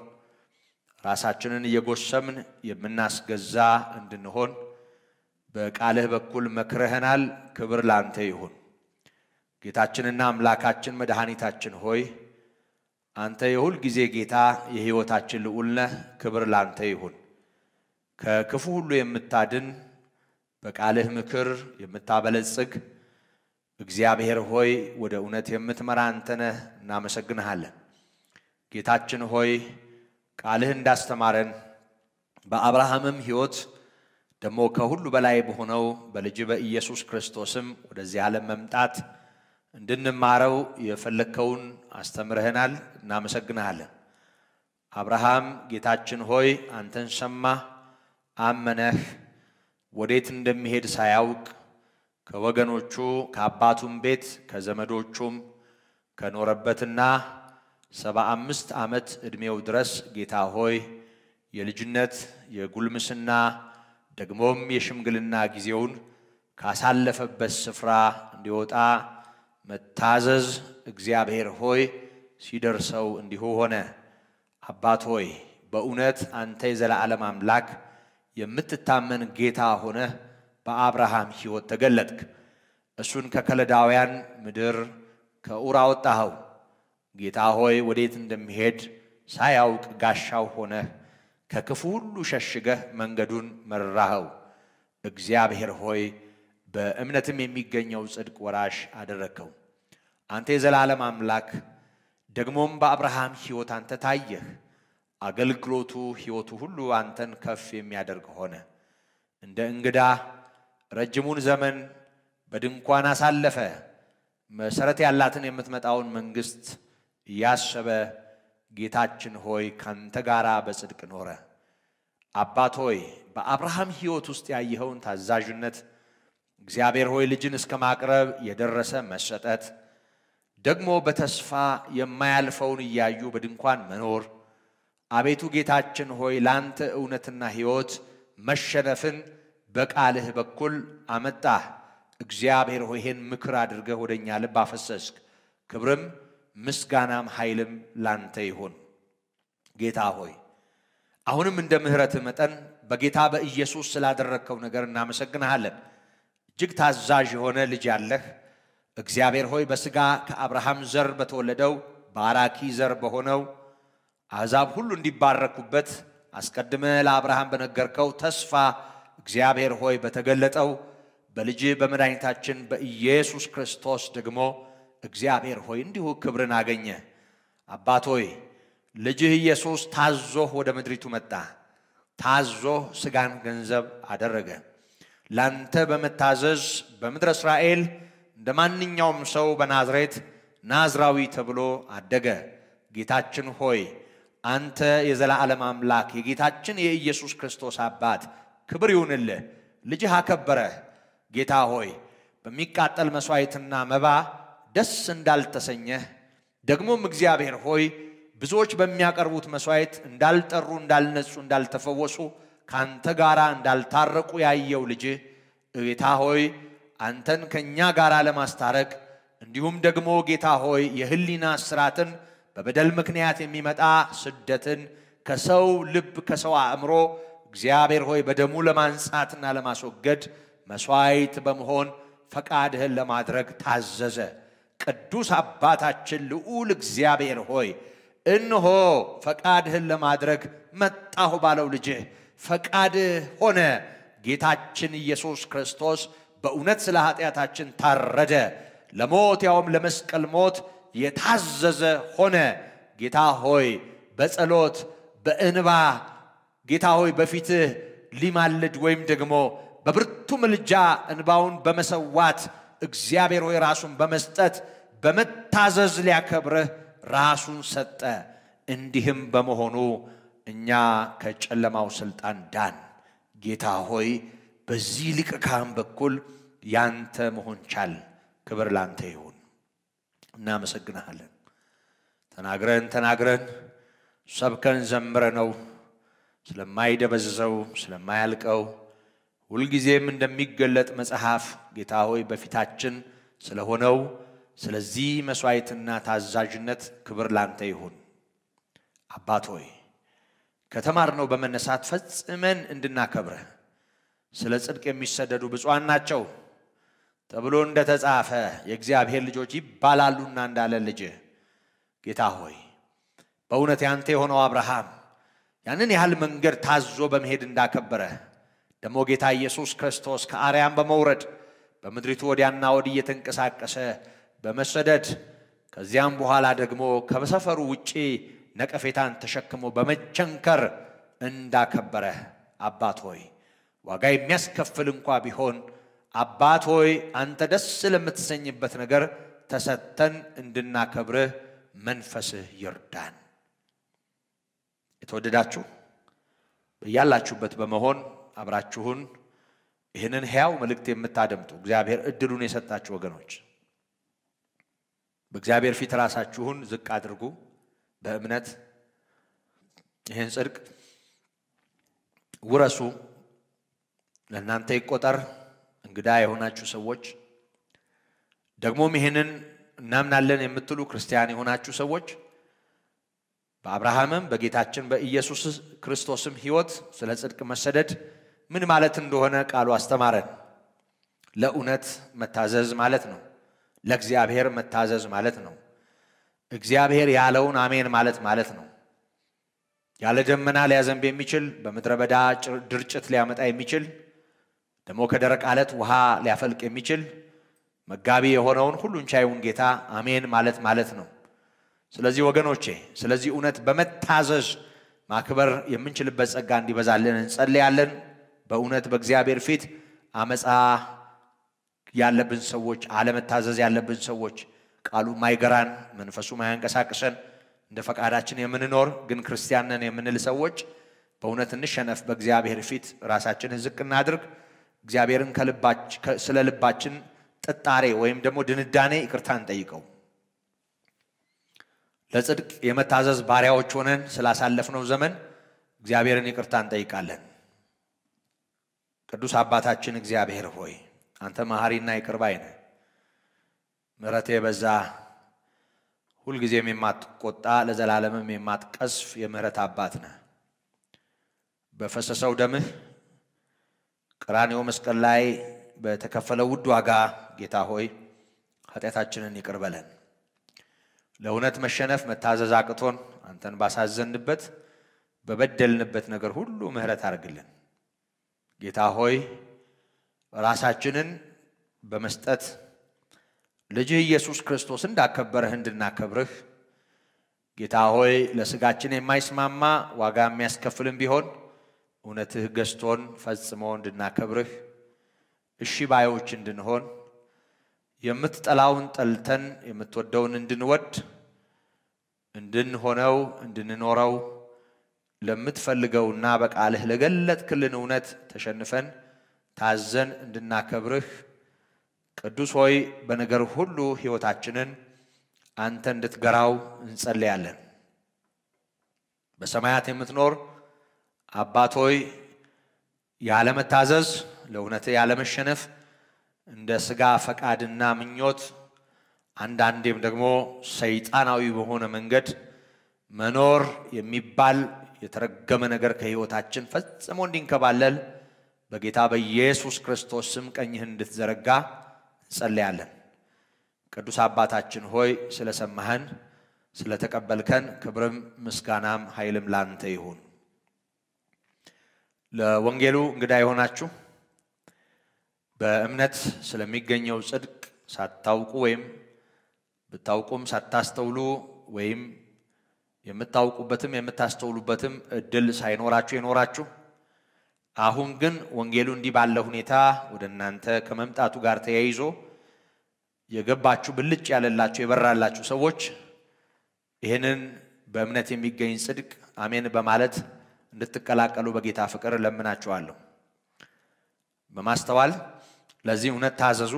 ራሳችንን እየጎሰምን የምናስገዛ እንድንሆን በቃልህ በኩል መክረህናል። ክብር ላንተ ይሁን። ጌታችንና አምላካችን መድኃኒታችን ሆይ አንተ የሁል ጊዜ ጌታ የሕይወታችን ልዑል ነህ። ክብር ላንተ ይሁን። ከክፉ ሁሉ የምታድን በቃልህ ምክር የምታበለጽግ እግዚአብሔር ሆይ ወደ እውነት የምትመራ አንተ ነህ። እናመሰግንሃለን። ጌታችን ሆይ ቃልህ እንዳስተማረን በአብርሃምም ሕይወት ደግሞ ከሁሉ በላይ በሆነው በልጅ በኢየሱስ ክርስቶስም ወደዚህ ዓለም መምጣት እንድንማረው የፈለከውን አስተምረህናል። እናመሰግንሃለን። አብርሃም ጌታችን ሆይ አንተን ሰማ፣ አመነህ፣ ወዴት እንደሚሄድ ሳያውቅ ከወገኖቹ ከአባቱም ቤት ከዘመዶቹም ከኖረበትና 75 ዓመት ዕድሜው ድረስ ጌታ ሆይ የልጅነት የጉልምስና ደግሞም የሽምግልና ጊዜውን ካሳለፈበት ስፍራ እንዲወጣ መታዘዝ እግዚአብሔር ሆይ ሲደርሰው እንዲሁ ሆነ። አባት ሆይ በእውነት አንተ የዘላለም አምላክ የምትታመን ጌታ ሆነ በአብርሃም ሕይወት ተገለጥክ። እሱን ከከለዳውያን ምድር ከኡር አወጣኸው። ጌታ ሆይ ወዴት እንደሚሄድ ሳያውቅ ጋሻው ሆነ ከክፉ ሁሉ ሸሽገህ መንገዱን መራኸው። እግዚአብሔር ሆይ በእምነትም የሚገኘው ጽድቅ ወራሽ አደረከው። አንተ የዘላለም አምላክ ደግሞም በአብርሃም ሕይወት አንተ ታየህ። አገልግሎቱ ሕይወቱ ሁሉ አንተን ከፍ የሚያደርግ ሆነ። እንደ እንግዳ ረጅሙን ዘመን በድንኳን አሳለፈ። መሰረት ያላትን የምትመጣውን መንግስት ያሰበ ጌታችን ሆይ ካንተ ጋራ በጽድቅ ኖረ። አባት ሆይ በአብርሃም ሕይወት ውስጥ ያየኸውን ታዛዥነት እግዚአብሔር ሆይ ልጅን እስከ ማቅረብ የደረሰ መሰጠት ደግሞ በተስፋ የማያልፈውን እያዩ በድንኳን መኖር አቤቱ ጌታችን ሆይ ላንተ እውነትና ሕይወት መሸነፍን በቃልህ በኩል አመጣህ። እግዚአብሔር ሆይ ይህን ምክር አድርገህ ወደኛ ልብ አፈሰስክ። ክብርም ምስጋናም ኃይልም ላንተ ይሁን። ጌታ ሆይ አሁንም እንደ ምህረትህ መጠን በጌታ በኢየሱስ ስላደረግከው ነገር እናመሰግንሃለን። እጅግ ታዛዥ የሆነ ልጅ ያለህ እግዚአብሔር ሆይ በሥጋ ከአብርሃም ዘር በተወለደው ባራኪ ዘር በሆነው አሕዛብ ሁሉ እንዲባረኩበት አስቀድመህ ለአብርሃም በነገርከው ተስፋ እግዚአብሔር ሆይ በተገለጠው በልጅ በመድኃኒታችን በኢየሱስ ክርስቶስ ደግሞ እግዚአብሔር ሆይ እንዲሁ ክብርን አገኘ። አባት ሆይ ልጅህ ኢየሱስ ታዞህ ወደ ምድሪቱ መጣ። ታዞህ ሥጋን ገንዘብ አደረገ። ላንተ በመታዘዝ በምድረ እስራኤል እንደ ማንኛውም ሰው በናዝሬት ናዝራዊ ተብሎ አደገ። ጌታችን ሆይ አንተ የዘላለም አምላክ የጌታችን የኢየሱስ ክርስቶስ አባት ክብር ይሁንልህ። ልጅህ አከበረህ። ጌታ ሆይ በሚቃጠል መስዋዕትና መባ ደስ እንዳልተሰኘህ ደግሞም እግዚአብሔር ሆይ ብዙዎች በሚያቀርቡት መስዋዕት እንዳልጠሩ እንዳልነጹ እንዳልተፈወሱ ካንተ ጋራ እንዳልታረቁ ያየው ልጅህ ጌታ ሆይ አንተን ከኛ ጋራ ለማስታረቅ እንዲሁም ደግሞ ጌታ ሆይ የህሊና እስራትን በበደል ምክንያት የሚመጣ ስደትን ከሰው ልብ ከሰው አእምሮ እግዚአብሔር ሆይ በደሙ ለማንጻትና ለማስወገድ መስዋዕት በመሆን ፈቃድህን ለማድረግ ታዘዘ። ቅዱስ አባታችን ልዑል እግዚአብሔር ሆይ እነሆ ፈቃድህን ለማድረግ መጣሁ ባለው ልጅህ ፈቃድህ ሆነ። ጌታችን ኢየሱስ ክርስቶስ በእውነት ስለ ኃጢአታችን ታረደ። ለሞት ያውም ለመስቀል ሞት የታዘዘ ሆነ። ጌታ ሆይ በጸሎት በእንባ ጌታ ሆይ በፊትህ ሊማልድ ወይም ደግሞ በብርቱ ምልጃ እንባውን በመሰዋት እግዚአብሔር ሆይ ራሱን በመስጠት በመታዘዝ ሊያከብርህ ራሱን ሰጠ። እንዲህም በመሆኑ እኛ ከጨለማው ስልጣን ዳን። ጌታ ሆይ በዚህ ሊቀ ካህን በኩል ያንተ መሆን ቻል። ክብር ላንተ ይሁን። እናመሰግናለን። ተናግረን ሰብከን ዘምረነው ስለማይደበዝዘው ስለማያልቀው ሁልጊዜም እንደሚገለጥ መጽሐፍ ጌታ ሆይ በፊታችን ስለሆነው ስለዚህ መስዋዕትና ታዛዥነት ክብር ላንተ ይሁን። አባት ሆይ ከተማርነው በመነሳት ፈጽመን እንድናከብረህ ስለ ጽድቅ የሚሰደዱ ብፁዓን ናቸው ተብሎ እንደተጻፈ የእግዚአብሔር ልጆች ይባላሉና እንዳለ ልጅህ ጌታ ሆይ በእውነት ያንተ የሆነው አብርሃም ያንን ያህል መንገድ ታዞ በመሄድ እንዳከበረ ደሞ ጌታ ኢየሱስ ክርስቶስ ከአርያም በመውረድ በምድሪቱ ወዲያና ወዲህ እየተንቀሳቀሰ በመሰደድ ከዚያም በኋላ ደግሞ ከሰፈሩ ውጪ ነቀፌታን ተሸክሞ በመቸንከር እንዳከበረ አባት ሆይ ዋጋ የሚያስከፍል እንኳን ቢሆን አባት ሆይ አንተ ደስ ለምትሰኝበት ነገር ተሰተን እንድናከብርህ መንፈስህ ይርዳን። የተወደዳችሁ በያላችሁበት በመሆን አብራችሁን ይህንን ሕያው መልእክት የምታደምጡ እግዚአብሔር እድሉን የሰጣችሁ ወገኖች በእግዚአብሔር ፊት ራሳችሁን ዝቅ አድርጉ። በእምነት ይህን ጽድቅ ውረሱ፣ ለእናንተ ይቆጠር። እንግዳ የሆናችሁ ሰዎች ደግሞም ይህንን እናምናለን የምትሉ ክርስቲያን የሆናችሁ ሰዎች በአብርሃምም በጌታችን በኢየሱስ ክርስቶስም ሕይወት ስለ ጽድቅ መሰደድ ምን ማለት እንደሆነ ቃሉ አስተማረን። ለእውነት መታዘዝ ማለት ነው። ለእግዚአብሔር መታዘዝ ማለት ነው። እግዚአብሔር ያለውን አሜን ማለት ነው። ያለ ደመና ሊያዘንብ የሚችል በምድረ በዳ ድርጭት ሊያመጣ የሚችል ደግሞ ከደረቅ አለት ውሃ ሊያፈልቅ የሚችል መጋቢ የሆነውን ሁሉን ቻዩን ጌታ አሜን ማለት ነው። ስለዚህ ወገኖቼ ስለዚህ እውነት በመታዘዝ ማክበር የምንችልበት ጸጋ እንዲበዛልን እንጸልያለን። በእውነት በእግዚአብሔር ፊት አመጻ ያለብን ሰዎች አለመታዘዝ ያለብን ሰዎች ቃሉ ማይገራን መንፈሱ ማያንቀሳቅሰን እንደ ፈቃዳችን የምንኖር ግን ክርስቲያን ነን የምንል ሰዎች በእውነት እንሸነፍ። በእግዚአብሔር ፊት ራሳችንን ዝቅ እናድርግ። እግዚአብሔርን ስለ ልባችን ጥጣሬ ወይም ደግሞ ድንዳኔ ይቅርታ እንጠይቀው። ለጽድቅ የመታዘዝ ባሪያዎች ሆነን ስላሳለፍነው ዘመን እግዚአብሔርን ይቅርታ እንጠይቃለን። ቅዱስ አባታችን እግዚአብሔር ሆይ አንተ መሐሪና ይቅር ባይ ነህ። ምሕረትህ የበዛ ሁልጊዜም የማትቆጣ ለዘላለምም የማትቀስፍ የምህረት አባት ነህ። በፈሰሰው ደምህ ቀራንዮ መስቀል ላይ በተከፈለው ውድ ዋጋ ጌታ ሆይ ኃጢአታችንን ይቅር በለን። ለእውነት መሸነፍ መታዘዝ አቅቶን አንተን ባሳዘንበት በበደልንበት ነገር ሁሉ ምህረት አድርግልን። ጌታ ሆይ ራሳችንን በመስጠት ልጅህ ኢየሱስ ክርስቶስ እንዳከበረህ እንድናከብርህ ጌታ ሆይ ለስጋችን የማይስማማ ዋጋ የሚያስከፍልም ቢሆን እውነትህ ገዝቶን ፈጽሞ እንድናከብርህ እሺ ባዮች እንድንሆን የምትጠላውን ጠልተን የምትወደውን እንድንወድ እንድንሆነው እንድንኖረው ለምትፈልገውና በቃልህ ለገለጥክልን እውነት ተሸንፈን ታዘን እንድናከብርህ ቅዱስ ሆይ በነገር ሁሉ ሕይወታችንን አንተ እንድትገራው እንጸልያለን። በሰማያት የምትኖር አባት ሆይ ያለመታዘዝ ለእውነት ያለመሸነፍ እንደ ሥጋ ፈቃድና ምኞት አንዳንዴም ደግሞ ሰይጣናዊ በሆነ መንገድ መኖር የሚባል የተረገመ ነገር ከሕይወታችን ፈጽሞ እንዲንከባለል በጌታ በኢየሱስ ክርስቶስ ስም ቀኝህን እንድትዘረጋ እንጸልያለን። ቅዱስ አባታችን ሆይ ስለሰማህን ስለተቀበልከን ክብርም ምስጋናም ኃይልም ላንተ ይሁን። ለወንጌሉ እንግዳ የሆናችሁ በእምነት ስለሚገኘው ጽድቅ ሳታውቁ ወይም ብታውቁም ሳታስተውሉ ወይም የምታውቁበትም የምታስተውሉበትም እድል ሳይኖራችሁ የኖራችሁ አሁን ግን ወንጌሉ እንዲህ ባለ ሁኔታ ወደ እናንተ ከመምጣቱ ጋር ተያይዞ የገባችሁ ብልጭ ያለላችሁ የበራላችሁ ሰዎች ይህንን በእምነት የሚገኝ ጽድቅ አሜን በማለት እንድትቀላቀሉ በጌታ ፍቅር ለምናችኋለሁ። በማስተዋል ለዚህ እውነት ታዘዙ።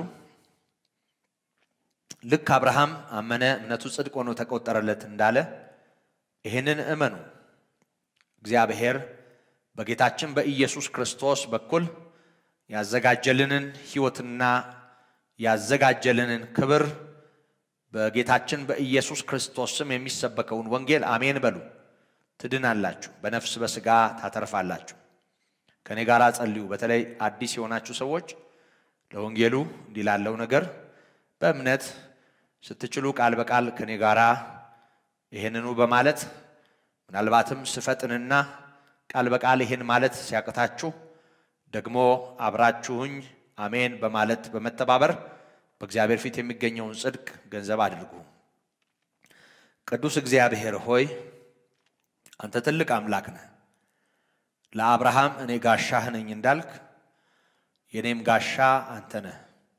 ልክ አብርሃም አመነ እምነቱ ጽድቅ ሆኖ ተቆጠረለት እንዳለ ይህንን እመኑ። እግዚአብሔር በጌታችን በኢየሱስ ክርስቶስ በኩል ያዘጋጀልንን ሕይወትና ያዘጋጀልንን ክብር በጌታችን በኢየሱስ ክርስቶስ ስም የሚሰበከውን ወንጌል አሜን በሉ። ትድናላችሁ፣ በነፍስ በሥጋ ታተርፋላችሁ። ከኔ ጋር ጸልዩ። በተለይ አዲስ የሆናችሁ ሰዎች ለወንጌሉ እንዲላለው ነገር በእምነት ስትችሉ ቃል በቃል ከኔ ጋር ይሄንኑ በማለት ምናልባትም ስፈጥንና ቃል በቃል ይሄን ማለት ሲያቀታችሁ ደግሞ አብራችሁኝ አሜን በማለት በመተባበር በእግዚአብሔር ፊት የሚገኘውን ጽድቅ ገንዘብ አድርጉ። ቅዱስ እግዚአብሔር ሆይ አንተ ትልቅ አምላክ ነህ። ለአብርሃም እኔ ጋሻህ ነኝ እንዳልክ የኔም ጋሻ አንተ ነህ።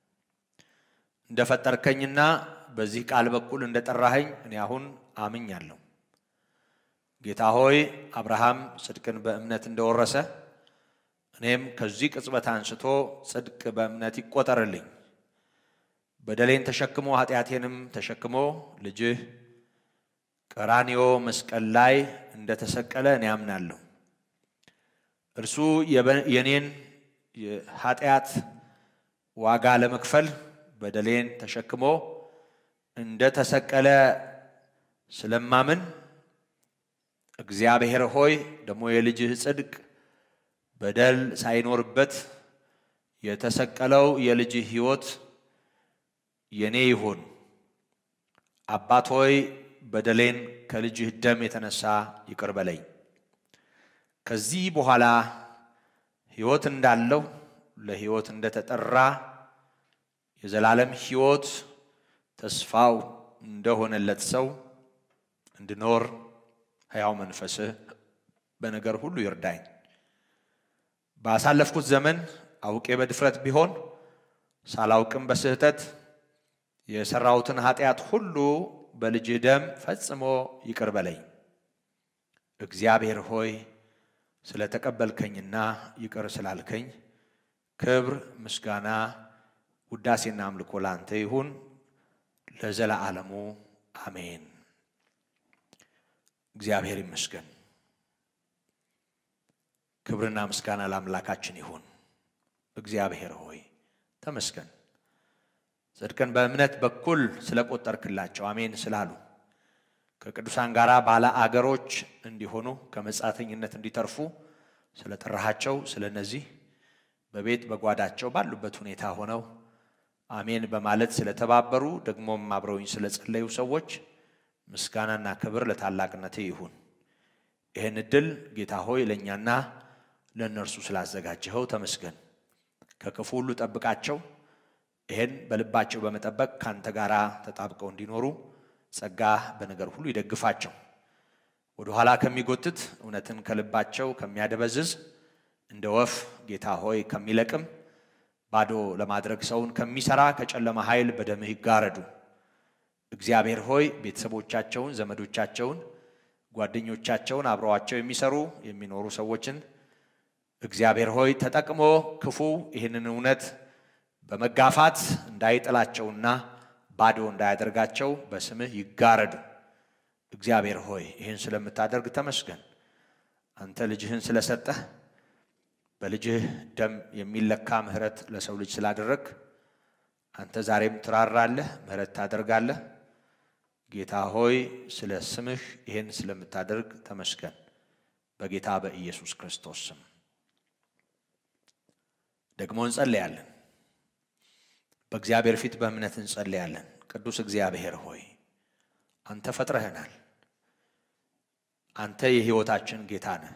እንደፈጠርከኝና በዚህ ቃል በኩል እንደጠራኸኝ እኔ አሁን አምኛለሁ። ጌታ ሆይ አብርሃም ጽድቅን በእምነት እንደወረሰ እኔም ከዚህ ቅጽበት አንስቶ ጽድቅ በእምነት ይቆጠርልኝ። በደሌን ተሸክሞ ኃጢአቴንም ተሸክሞ ልጅህ ቀራንዮ መስቀል ላይ እንደተሰቀለ እኔ አምናለሁ። እርሱ የኔን ኃጢአት ዋጋ ለመክፈል በደሌን ተሸክሞ እንደተሰቀለ ስለማምን እግዚአብሔር ሆይ ደግሞ የልጅህ ጽድቅ በደል ሳይኖርበት የተሰቀለው የልጅህ ሕይወት የኔ ይሁን። አባት ሆይ በደሌን ከልጅህ ደም የተነሳ ይቅር በለኝ። ከዚህ በኋላ ሕይወት እንዳለው ለሕይወት እንደተጠራ የዘላለም ሕይወት ተስፋው እንደሆነለት ሰው እንድኖር ሕያው መንፈስህ በነገር ሁሉ ይርዳኝ። ባሳለፍኩት ዘመን አውቄ በድፍረት ቢሆን ሳላውቅም በስህተት የሰራሁትን ኃጢአት ሁሉ በልጅህ ደም ፈጽሞ ይቅር በለኝ። እግዚአብሔር ሆይ ስለተቀበልከኝና ይቅር ስላልከኝ ክብር፣ ምስጋና፣ ውዳሴና አምልኮ ላንተ ይሁን ለዘለዓለሙ አሜን። እግዚአብሔር ይመስገን። ክብርና ምስጋና ለአምላካችን ይሁን። እግዚአብሔር ሆይ ተመስገን። ጽድቅን በእምነት በኩል ስለቆጠርክላቸው አሜን ስላሉ ከቅዱሳን ጋራ ባለ አገሮች እንዲሆኑ ከመጻተኝነት እንዲተርፉ ስለጠራሃቸው ስለነዚህ በቤት በጓዳቸው ባሉበት ሁኔታ ሆነው አሜን በማለት ስለተባበሩ ደግሞም አብረውኝ ስለጸለዩ ሰዎች ምስጋናና ክብር ለታላቅነትህ ይሁን። ይህን ዕድል ጌታ ሆይ ለእኛና ለእነርሱ ስላዘጋጀኸው ተመስገን። ከክፉ ሁሉ ጠብቃቸው። ይህን በልባቸው በመጠበቅ ካንተ ጋራ ተጣብቀው እንዲኖሩ ጸጋ በነገር ሁሉ ይደግፋቸው። ወደ ኋላ ከሚጎትት እውነትን ከልባቸው ከሚያደበዝዝ እንደ ወፍ ጌታ ሆይ ከሚለቅም ባዶ ለማድረግ ሰውን ከሚሰራ ከጨለማ ኃይል በደምህ ይጋረዱ። እግዚአብሔር ሆይ ቤተሰቦቻቸውን፣ ዘመዶቻቸውን፣ ጓደኞቻቸውን አብረዋቸው የሚሰሩ የሚኖሩ ሰዎችን እግዚአብሔር ሆይ ተጠቅሞ ክፉ ይህንን እውነት በመጋፋት እንዳይጥላቸውና ባዶ እንዳያደርጋቸው በስምህ ይጋረዱ። እግዚአብሔር ሆይ ይህን ስለምታደርግ ተመስገን። አንተ ልጅህን ስለሰጠህ በልጅህ ደም የሚለካ ምህረት ለሰው ልጅ ስላደረግ አንተ ዛሬም ትራራለህ፣ ምህረት ታደርጋለህ። ጌታ ሆይ ስለ ስምህ ይህን ስለምታደርግ ተመስገን። በጌታ በኢየሱስ ክርስቶስ ስም ደግሞ እንጸልያለን። በእግዚአብሔር ፊት በእምነት እንጸልያለን። ቅዱስ እግዚአብሔር ሆይ አንተ ፈጥረህናል። አንተ የሕይወታችን ጌታ ነህ።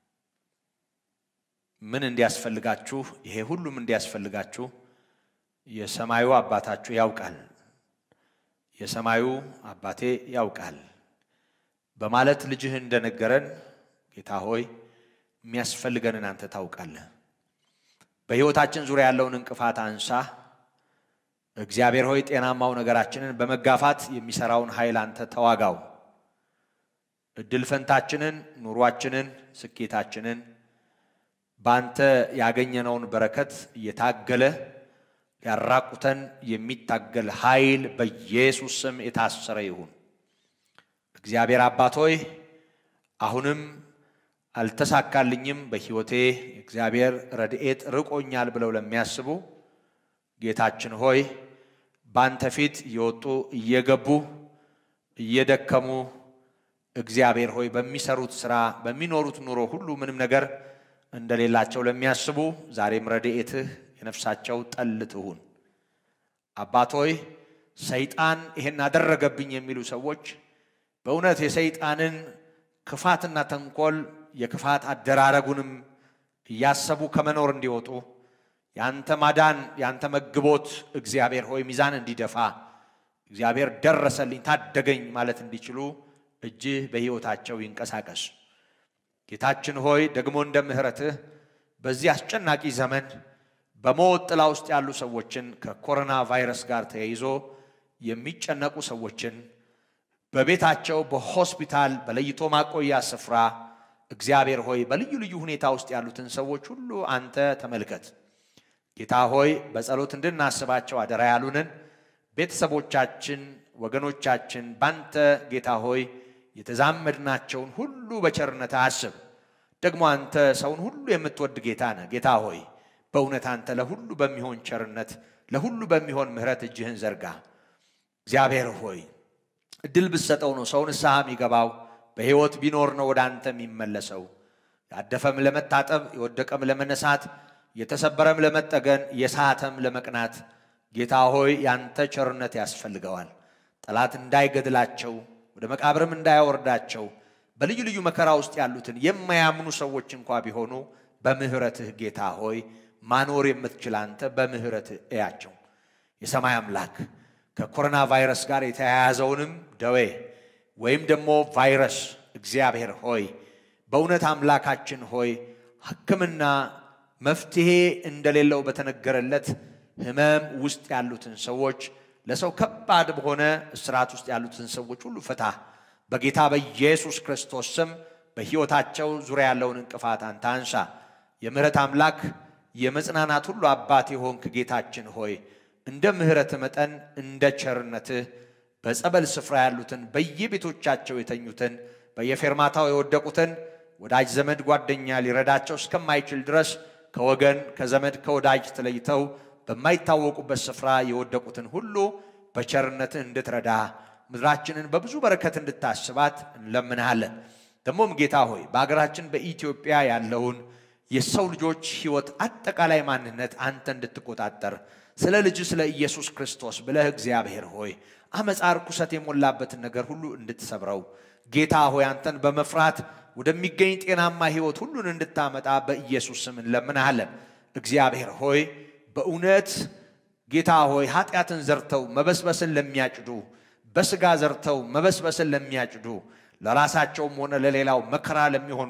ምን እንዲያስፈልጋችሁ ይሄ ሁሉም እንዲያስፈልጋችሁ የሰማዩ አባታችሁ ያውቃል። የሰማዩ አባቴ ያውቃል በማለት ልጅህ እንደነገረን ጌታ ሆይ የሚያስፈልገንን አንተ ታውቃለህ። በሕይወታችን ዙሪያ ያለውን እንቅፋት አንሳ። እግዚአብሔር ሆይ ጤናማው ነገራችንን በመጋፋት የሚሰራውን ኃይል አንተ ተዋጋው። እድል ፈንታችንን፣ ኑሯችንን፣ ስኬታችንን ባንተ ያገኘነውን በረከት እየታገለ ያራቁተን የሚታገል ኃይል በኢየሱስ ስም የታሰረ ይሁን። እግዚአብሔር አባት ሆይ አሁንም አልተሳካልኝም በሕይወቴ እግዚአብሔር ረድኤት ርቆኛል ብለው ለሚያስቡ ጌታችን ሆይ ባንተ ፊት እየወጡ እየገቡ እየደከሙ እግዚአብሔር ሆይ በሚሰሩት ሥራ በሚኖሩት ኑሮ ሁሉ ምንም ነገር እንደሌላቸው ለሚያስቡ ዛሬም ረድኤትህ የነፍሳቸው ጠል ትሁን። አባት ሆይ ሰይጣን ይሄን አደረገብኝ የሚሉ ሰዎች በእውነት የሰይጣንን ክፋትና ተንኮል የክፋት አደራረጉንም እያሰቡ ከመኖር እንዲወጡ ያንተ ማዳን ያንተ መግቦት እግዚአብሔር ሆይ ሚዛን እንዲደፋ እግዚአብሔር ደረሰልኝ ታደገኝ ማለት እንዲችሉ እጅህ በሕይወታቸው ይንቀሳቀስ። ጌታችን ሆይ ደግሞ እንደ ምህረትህ በዚህ አስጨናቂ ዘመን በሞት ጥላ ውስጥ ያሉ ሰዎችን ከኮሮና ቫይረስ ጋር ተያይዞ የሚጨነቁ ሰዎችን በቤታቸው በሆስፒታል በለይቶ ማቆያ ስፍራ እግዚአብሔር ሆይ በልዩ ልዩ ሁኔታ ውስጥ ያሉትን ሰዎች ሁሉ አንተ ተመልከት። ጌታ ሆይ በጸሎት እንድናስባቸው አደራ ያሉንን ቤተሰቦቻችን ወገኖቻችን ባንተ ጌታ ሆይ የተዛመድናቸውን ሁሉ በቸርነት አስብ። ደግሞ አንተ ሰውን ሁሉ የምትወድ ጌታ ነህ። ጌታ ሆይ በእውነት አንተ ለሁሉ በሚሆን ቸርነት ለሁሉ በሚሆን ምህረት እጅህን ዘርጋ። እግዚአብሔር ሆይ እድል ብትሰጠው ነው ሰው ንስሐ የሚገባው፣ በሕይወት ቢኖር ነው ወደ አንተ የሚመለሰው። ያደፈም ለመታጠብ የወደቀም ለመነሳት የተሰበረም ለመጠገን የሳተም ለመቅናት ጌታ ሆይ ያንተ ቸርነት ያስፈልገዋል። ጠላት እንዳይገድላቸው ወደ መቃብርም እንዳያወርዳቸው በልዩ ልዩ መከራ ውስጥ ያሉትን የማያምኑ ሰዎች እንኳን ቢሆኑ በምህረትህ ጌታ ሆይ ማኖር የምትችል አንተ በምህረትህ እያቸው። የሰማይ አምላክ ከኮሮና ቫይረስ ጋር የተያያዘውንም ደዌ ወይም ደግሞ ቫይረስ እግዚአብሔር ሆይ በእውነት አምላካችን ሆይ ሕክምና መፍትሄ እንደሌለው በተነገረለት ህመም ውስጥ ያሉትን ሰዎች ለሰው ከባድ በሆነ እስራት ውስጥ ያሉትን ሰዎች ሁሉ ፈታ በጌታ በኢየሱስ ክርስቶስ ስም። በሕይወታቸው ዙሪያ ያለውን እንቅፋት አንተ አንሳ። የምህረት አምላክ የመጽናናት ሁሉ አባት የሆንክ ጌታችን ሆይ እንደ ምህረት መጠን እንደ ቸርነትህ በጸበል ስፍራ ያሉትን በየቤቶቻቸው የተኙትን በየፌርማታው የወደቁትን ወዳጅ ዘመድ ጓደኛ ሊረዳቸው እስከማይችል ድረስ ከወገን ከዘመድ ከወዳጅ ተለይተው በማይታወቁበት ስፍራ የወደቁትን ሁሉ በቸርነትህ እንድትረዳ ምድራችንን በብዙ በረከት እንድታስባት እንለምንሃለን። ደሞም ጌታ ሆይ በአገራችን በኢትዮጵያ ያለውን የሰው ልጆች ሕይወት አጠቃላይ ማንነት አንተ እንድትቆጣጠር ስለ ልጅ ስለ ኢየሱስ ክርስቶስ ብለህ እግዚአብሔር ሆይ አመጻ ርኩሰት የሞላበትን ነገር ሁሉ እንድትሰብረው ጌታ ሆይ አንተን በመፍራት ወደሚገኝ ጤናማ ሕይወት ሁሉን እንድታመጣ በኢየሱስ ስም እንለምንሃለን። እግዚአብሔር ሆይ በእውነት ጌታ ሆይ ኃጢአትን ዘርተው መበስበስን ለሚያጭዱ በስጋ ዘርተው መበስበስን ለሚያጭዱ ለራሳቸውም ሆነ ለሌላው መከራ ለሚሆኑ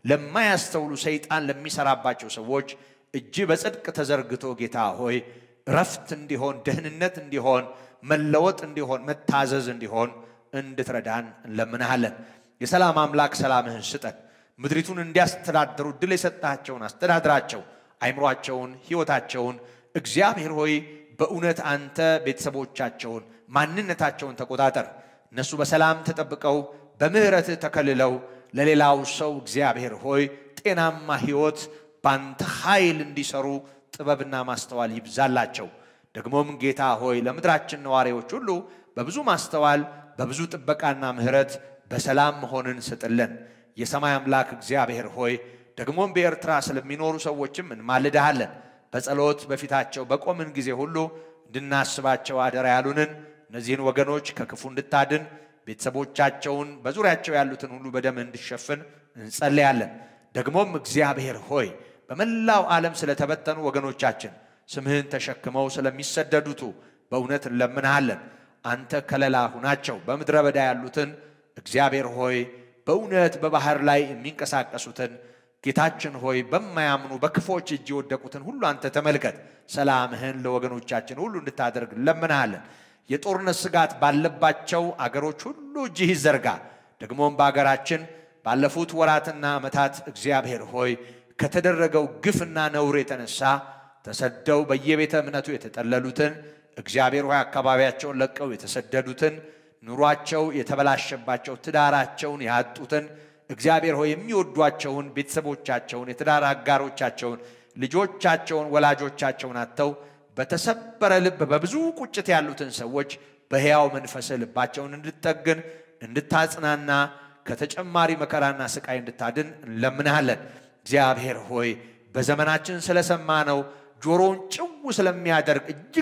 ለማያስተውሉ ሰይጣን ለሚሰራባቸው ሰዎች እጅ በጽድቅ ተዘርግቶ ጌታ ሆይ ረፍት እንዲሆን ደህንነት እንዲሆን መለወጥ እንዲሆን መታዘዝ እንዲሆን እንድትረዳን እንለምንሃለን። የሰላም አምላክ ሰላምህን ስጠን። ምድሪቱን እንዲያስተዳድሩ ድል የሰጣቸውን አስተዳድራቸው። አይምሯቸውን ሕይወታቸውን እግዚአብሔር ሆይ በእውነት አንተ ቤተሰቦቻቸውን ማንነታቸውን ተቆጣጠር። እነሱ በሰላም ተጠብቀው በምህረት ተከልለው ለሌላው ሰው እግዚአብሔር ሆይ ጤናማ ሕይወት ባንተ ኃይል እንዲሰሩ ጥበብና ማስተዋል ይብዛላቸው። ደግሞም ጌታ ሆይ ለምድራችን ነዋሪዎች ሁሉ በብዙ ማስተዋል በብዙ ጥበቃና ምህረት በሰላም መሆንን ስጥልን። የሰማይ አምላክ እግዚአብሔር ሆይ ደግሞም በኤርትራ ስለሚኖሩ ሰዎችም እንማልድሃለን። በጸሎት በፊታቸው በቆምን ጊዜ ሁሉ እንድናስባቸው አደራ ያሉንን እነዚህን ወገኖች ከክፉ እንድታድን ቤተሰቦቻቸውን በዙሪያቸው ያሉትን ሁሉ በደም እንድሸፍን እንጸልያለን። ደግሞም እግዚአብሔር ሆይ በመላው ዓለም ስለተበተኑ ወገኖቻችን ስምህን ተሸክመው ስለሚሰደዱቱ በእውነት እንለምንሃለን። አንተ ከለላ ሁናቸው። በምድረ በዳ ያሉትን እግዚአብሔር ሆይ በእውነት በባህር ላይ የሚንቀሳቀሱትን ጌታችን ሆይ በማያምኑ በክፎች እጅ የወደቁትን ሁሉ አንተ ተመልከት። ሰላምህን ለወገኖቻችን ሁሉ እንድታደርግ እንለምንሃለን። የጦርነት ስጋት ባለባቸው አገሮች ሁሉ እጅህ ይዘርጋ። ደግሞም በአገራችን ባለፉት ወራትና ዓመታት እግዚአብሔር ሆይ ከተደረገው ግፍና ነውር የተነሳ ተሰደው በየቤተ እምነቱ የተጠለሉትን እግዚአብሔር ሆይ አካባቢያቸውን ለቀው የተሰደዱትን ኑሯቸው የተበላሸባቸው ትዳራቸውን ያጡትን እግዚአብሔር ሆይ የሚወዷቸውን ቤተሰቦቻቸውን የትዳር አጋሮቻቸውን ልጆቻቸውን ወላጆቻቸውን አጥተው በተሰበረ ልብ በብዙ ቁጭት ያሉትን ሰዎች በሕያው መንፈስ ልባቸውን እንድትጠግን እንድታጽናና ከተጨማሪ መከራና ስቃይ እንድታድን እንለምንሃለን። እግዚአብሔር ሆይ በዘመናችን ስለሰማነው ጆሮን ጭው ስለሚያደርግ እጅግ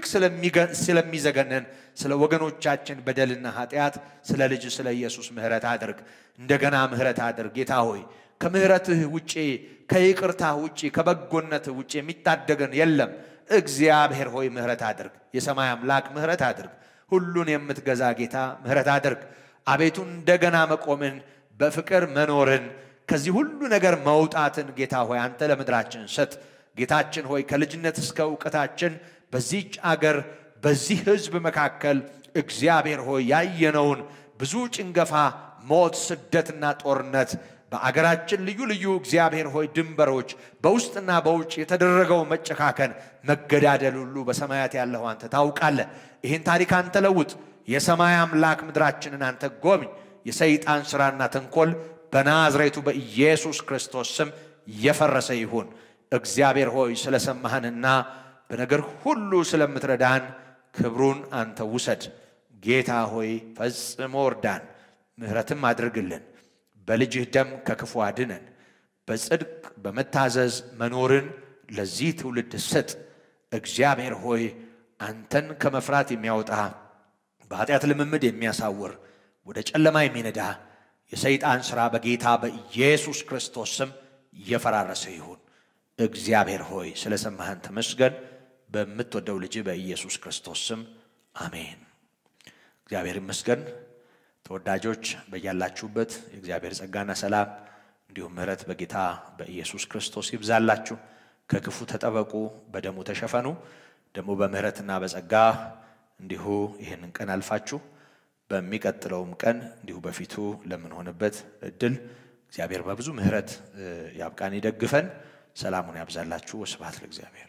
ስለሚዘገነን ስለ ወገኖቻችን በደልና ኃጢአት ስለ ልጅ ስለ ኢየሱስ ምህረት አድርግ። እንደገና ምህረት አድርግ ጌታ ሆይ ከምህረትህ ውጪ ከይቅርታህ ውጪ ከበጎነትህ ውጪ የሚታደገን የለም። እግዚአብሔር ሆይ ምህረት አድርግ። የሰማይ አምላክ ምህረት አድርግ። ሁሉን የምትገዛ ጌታ ምህረት አድርግ። አቤቱ እንደገና መቆምን በፍቅር መኖርን ከዚህ ሁሉ ነገር መውጣትን ጌታ ሆይ አንተ ለምድራችን ሰጥ። ጌታችን ሆይ ከልጅነት እስከ ዕውቀታችን በዚህች አገር በዚህ ሕዝብ መካከል እግዚአብሔር ሆይ ያየነውን ብዙ ጭንገፋ ሞት ስደትና ጦርነት በአገራችን ልዩ ልዩ እግዚአብሔር ሆይ ድንበሮች በውስጥና በውጭ የተደረገው መጨካከን መገዳደል ሁሉ በሰማያት ያለው አንተ ታውቃለህ። ይህን ታሪክ አንተ ለውጥ። የሰማይ አምላክ ምድራችንን አንተ ጎብኝ። የሰይጣን ሥራና ተንኮል በናዝሬቱ በኢየሱስ ክርስቶስ ስም የፈረሰ ይሁን። እግዚአብሔር ሆይ ስለሰማህንና በነገር ሁሉ ስለምትረዳን ክብሩን አንተ ውሰድ። ጌታ ሆይ ፈጽሞ እርዳን፣ ምህረትም አድርግልን። በልጅህ ደም ከክፉ አድነን። በጽድቅ በመታዘዝ መኖርን ለዚህ ትውልድ ስጥ። እግዚአብሔር ሆይ አንተን ከመፍራት የሚያወጣ በኃጢአት ልምምድ የሚያሳውር ወደ ጨለማ የሚነዳ የሰይጣን ሥራ በጌታ በኢየሱስ ክርስቶስ ስም የፈራረሰ ይሁን። እግዚአብሔር ሆይ ስለሰማህን ተመስገን። በምትወደው ልጅ በኢየሱስ ክርስቶስ ስም አሜን። እግዚአብሔር ይመስገን። ተወዳጆች በያላችሁበት የእግዚአብሔር ጸጋና ሰላም እንዲሁም ምህረት በጌታ በኢየሱስ ክርስቶስ ይብዛላችሁ። ከክፉ ተጠበቁ፣ በደሙ ተሸፈኑ። ደሙ በምህረትና በጸጋ እንዲሁ ይህንን ቀን አልፋችሁ በሚቀጥለውም ቀን እንዲሁ በፊቱ ለምንሆንበት እድል እግዚአብሔር በብዙ ምህረት ያብቃን ይደግፈን። ሰላሙን ያብዛላችሁ። ወስብሐት ለእግዚአብሔር።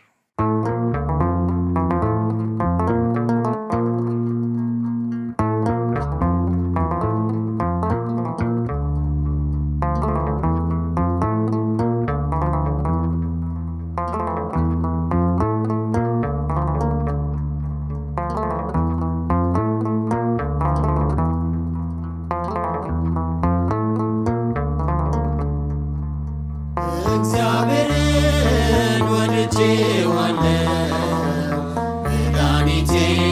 እግዚአብሔርን ወድጄዋለሁ፣ መድኃኒቴ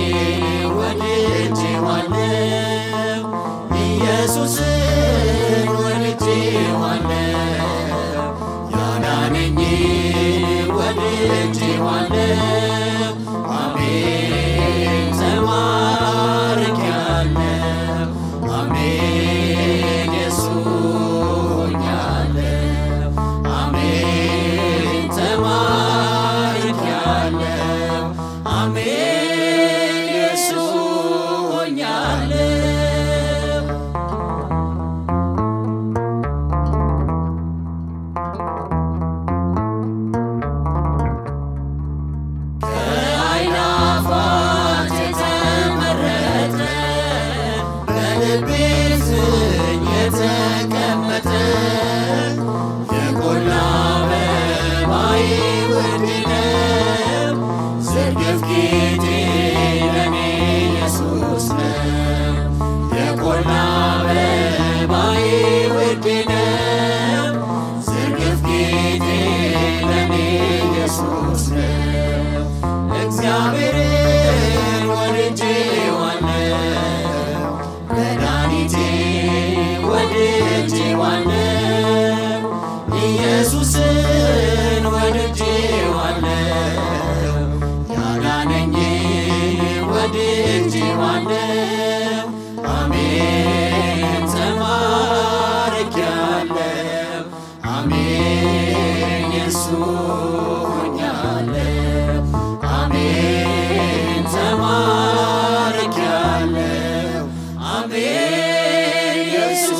ወድጄዋለሁ፣ ኢየሱስን ወድጄዋለሁ፣ ያዳነኝን ወድጄዋለሁ። አሜን ተማርኬአለሁ፣ አሜን ኢየሱስ እግዚአብሔርን ወድጄዋለሁ፣ መድኃኒቴ ወድጄዋለሁ፣ ኢየሱስን ወድጄዋለሁ፣ ያዳነኝን ወድጄዋለሁ። አሜን ተማርኬአለሁ፣ አሜን ኢየሱስ ተማርኬአለሁ፣ አሜን ኢየሱስ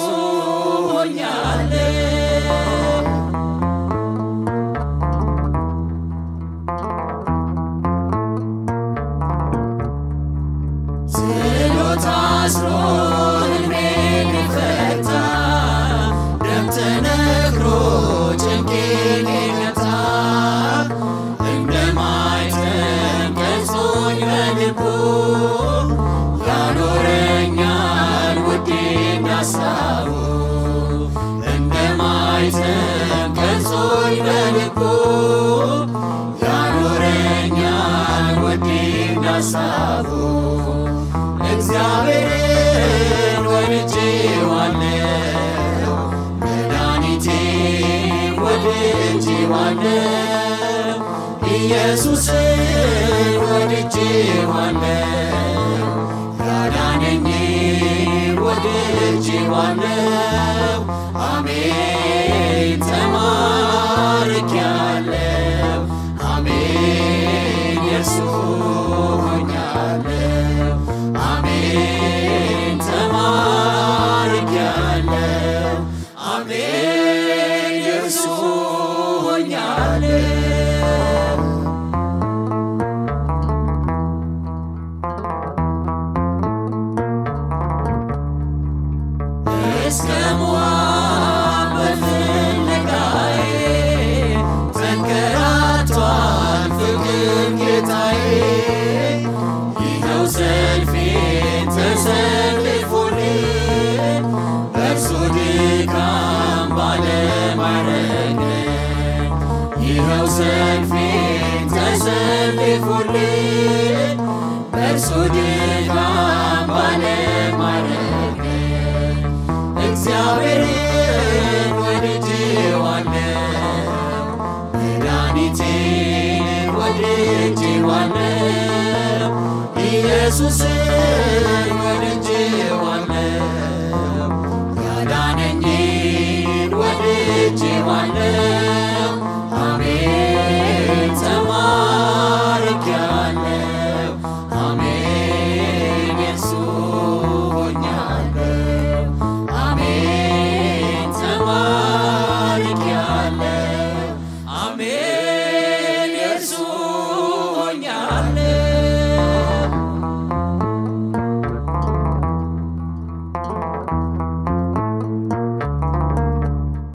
ሆኛለሁ። ስሎት አስሮ ሕልሜን የፈታ ደም ተነክሮ ጭንቄን የገታ በልቡ ያኖረኛል ውዴን ያሳቡ እንደማይተን ቀርጾኝ በልቡ ያኖረኛል ውዴን ያሳቡ እግዚአብሔርን ወድጄዋለሁ፣ መድኃኒቴ ወድጄዋለሁ፣ ኢየሱስን ወድጄዋለሁ፣ ያዳነኝን ወድጄዋለሁ። አሜን ተማርኬአለሁ፣ አሜን ኢየሱስ ሆኛለሁ። አሜን ተማርኬአለሁ፣ አሜን ጽፎልኝ በእርሱ ድካም ባለማድረግ እግዚአብሔርን ወድጄዋለሁ መድኃኒቴን ወድጄዋለሁ ኢየሱስን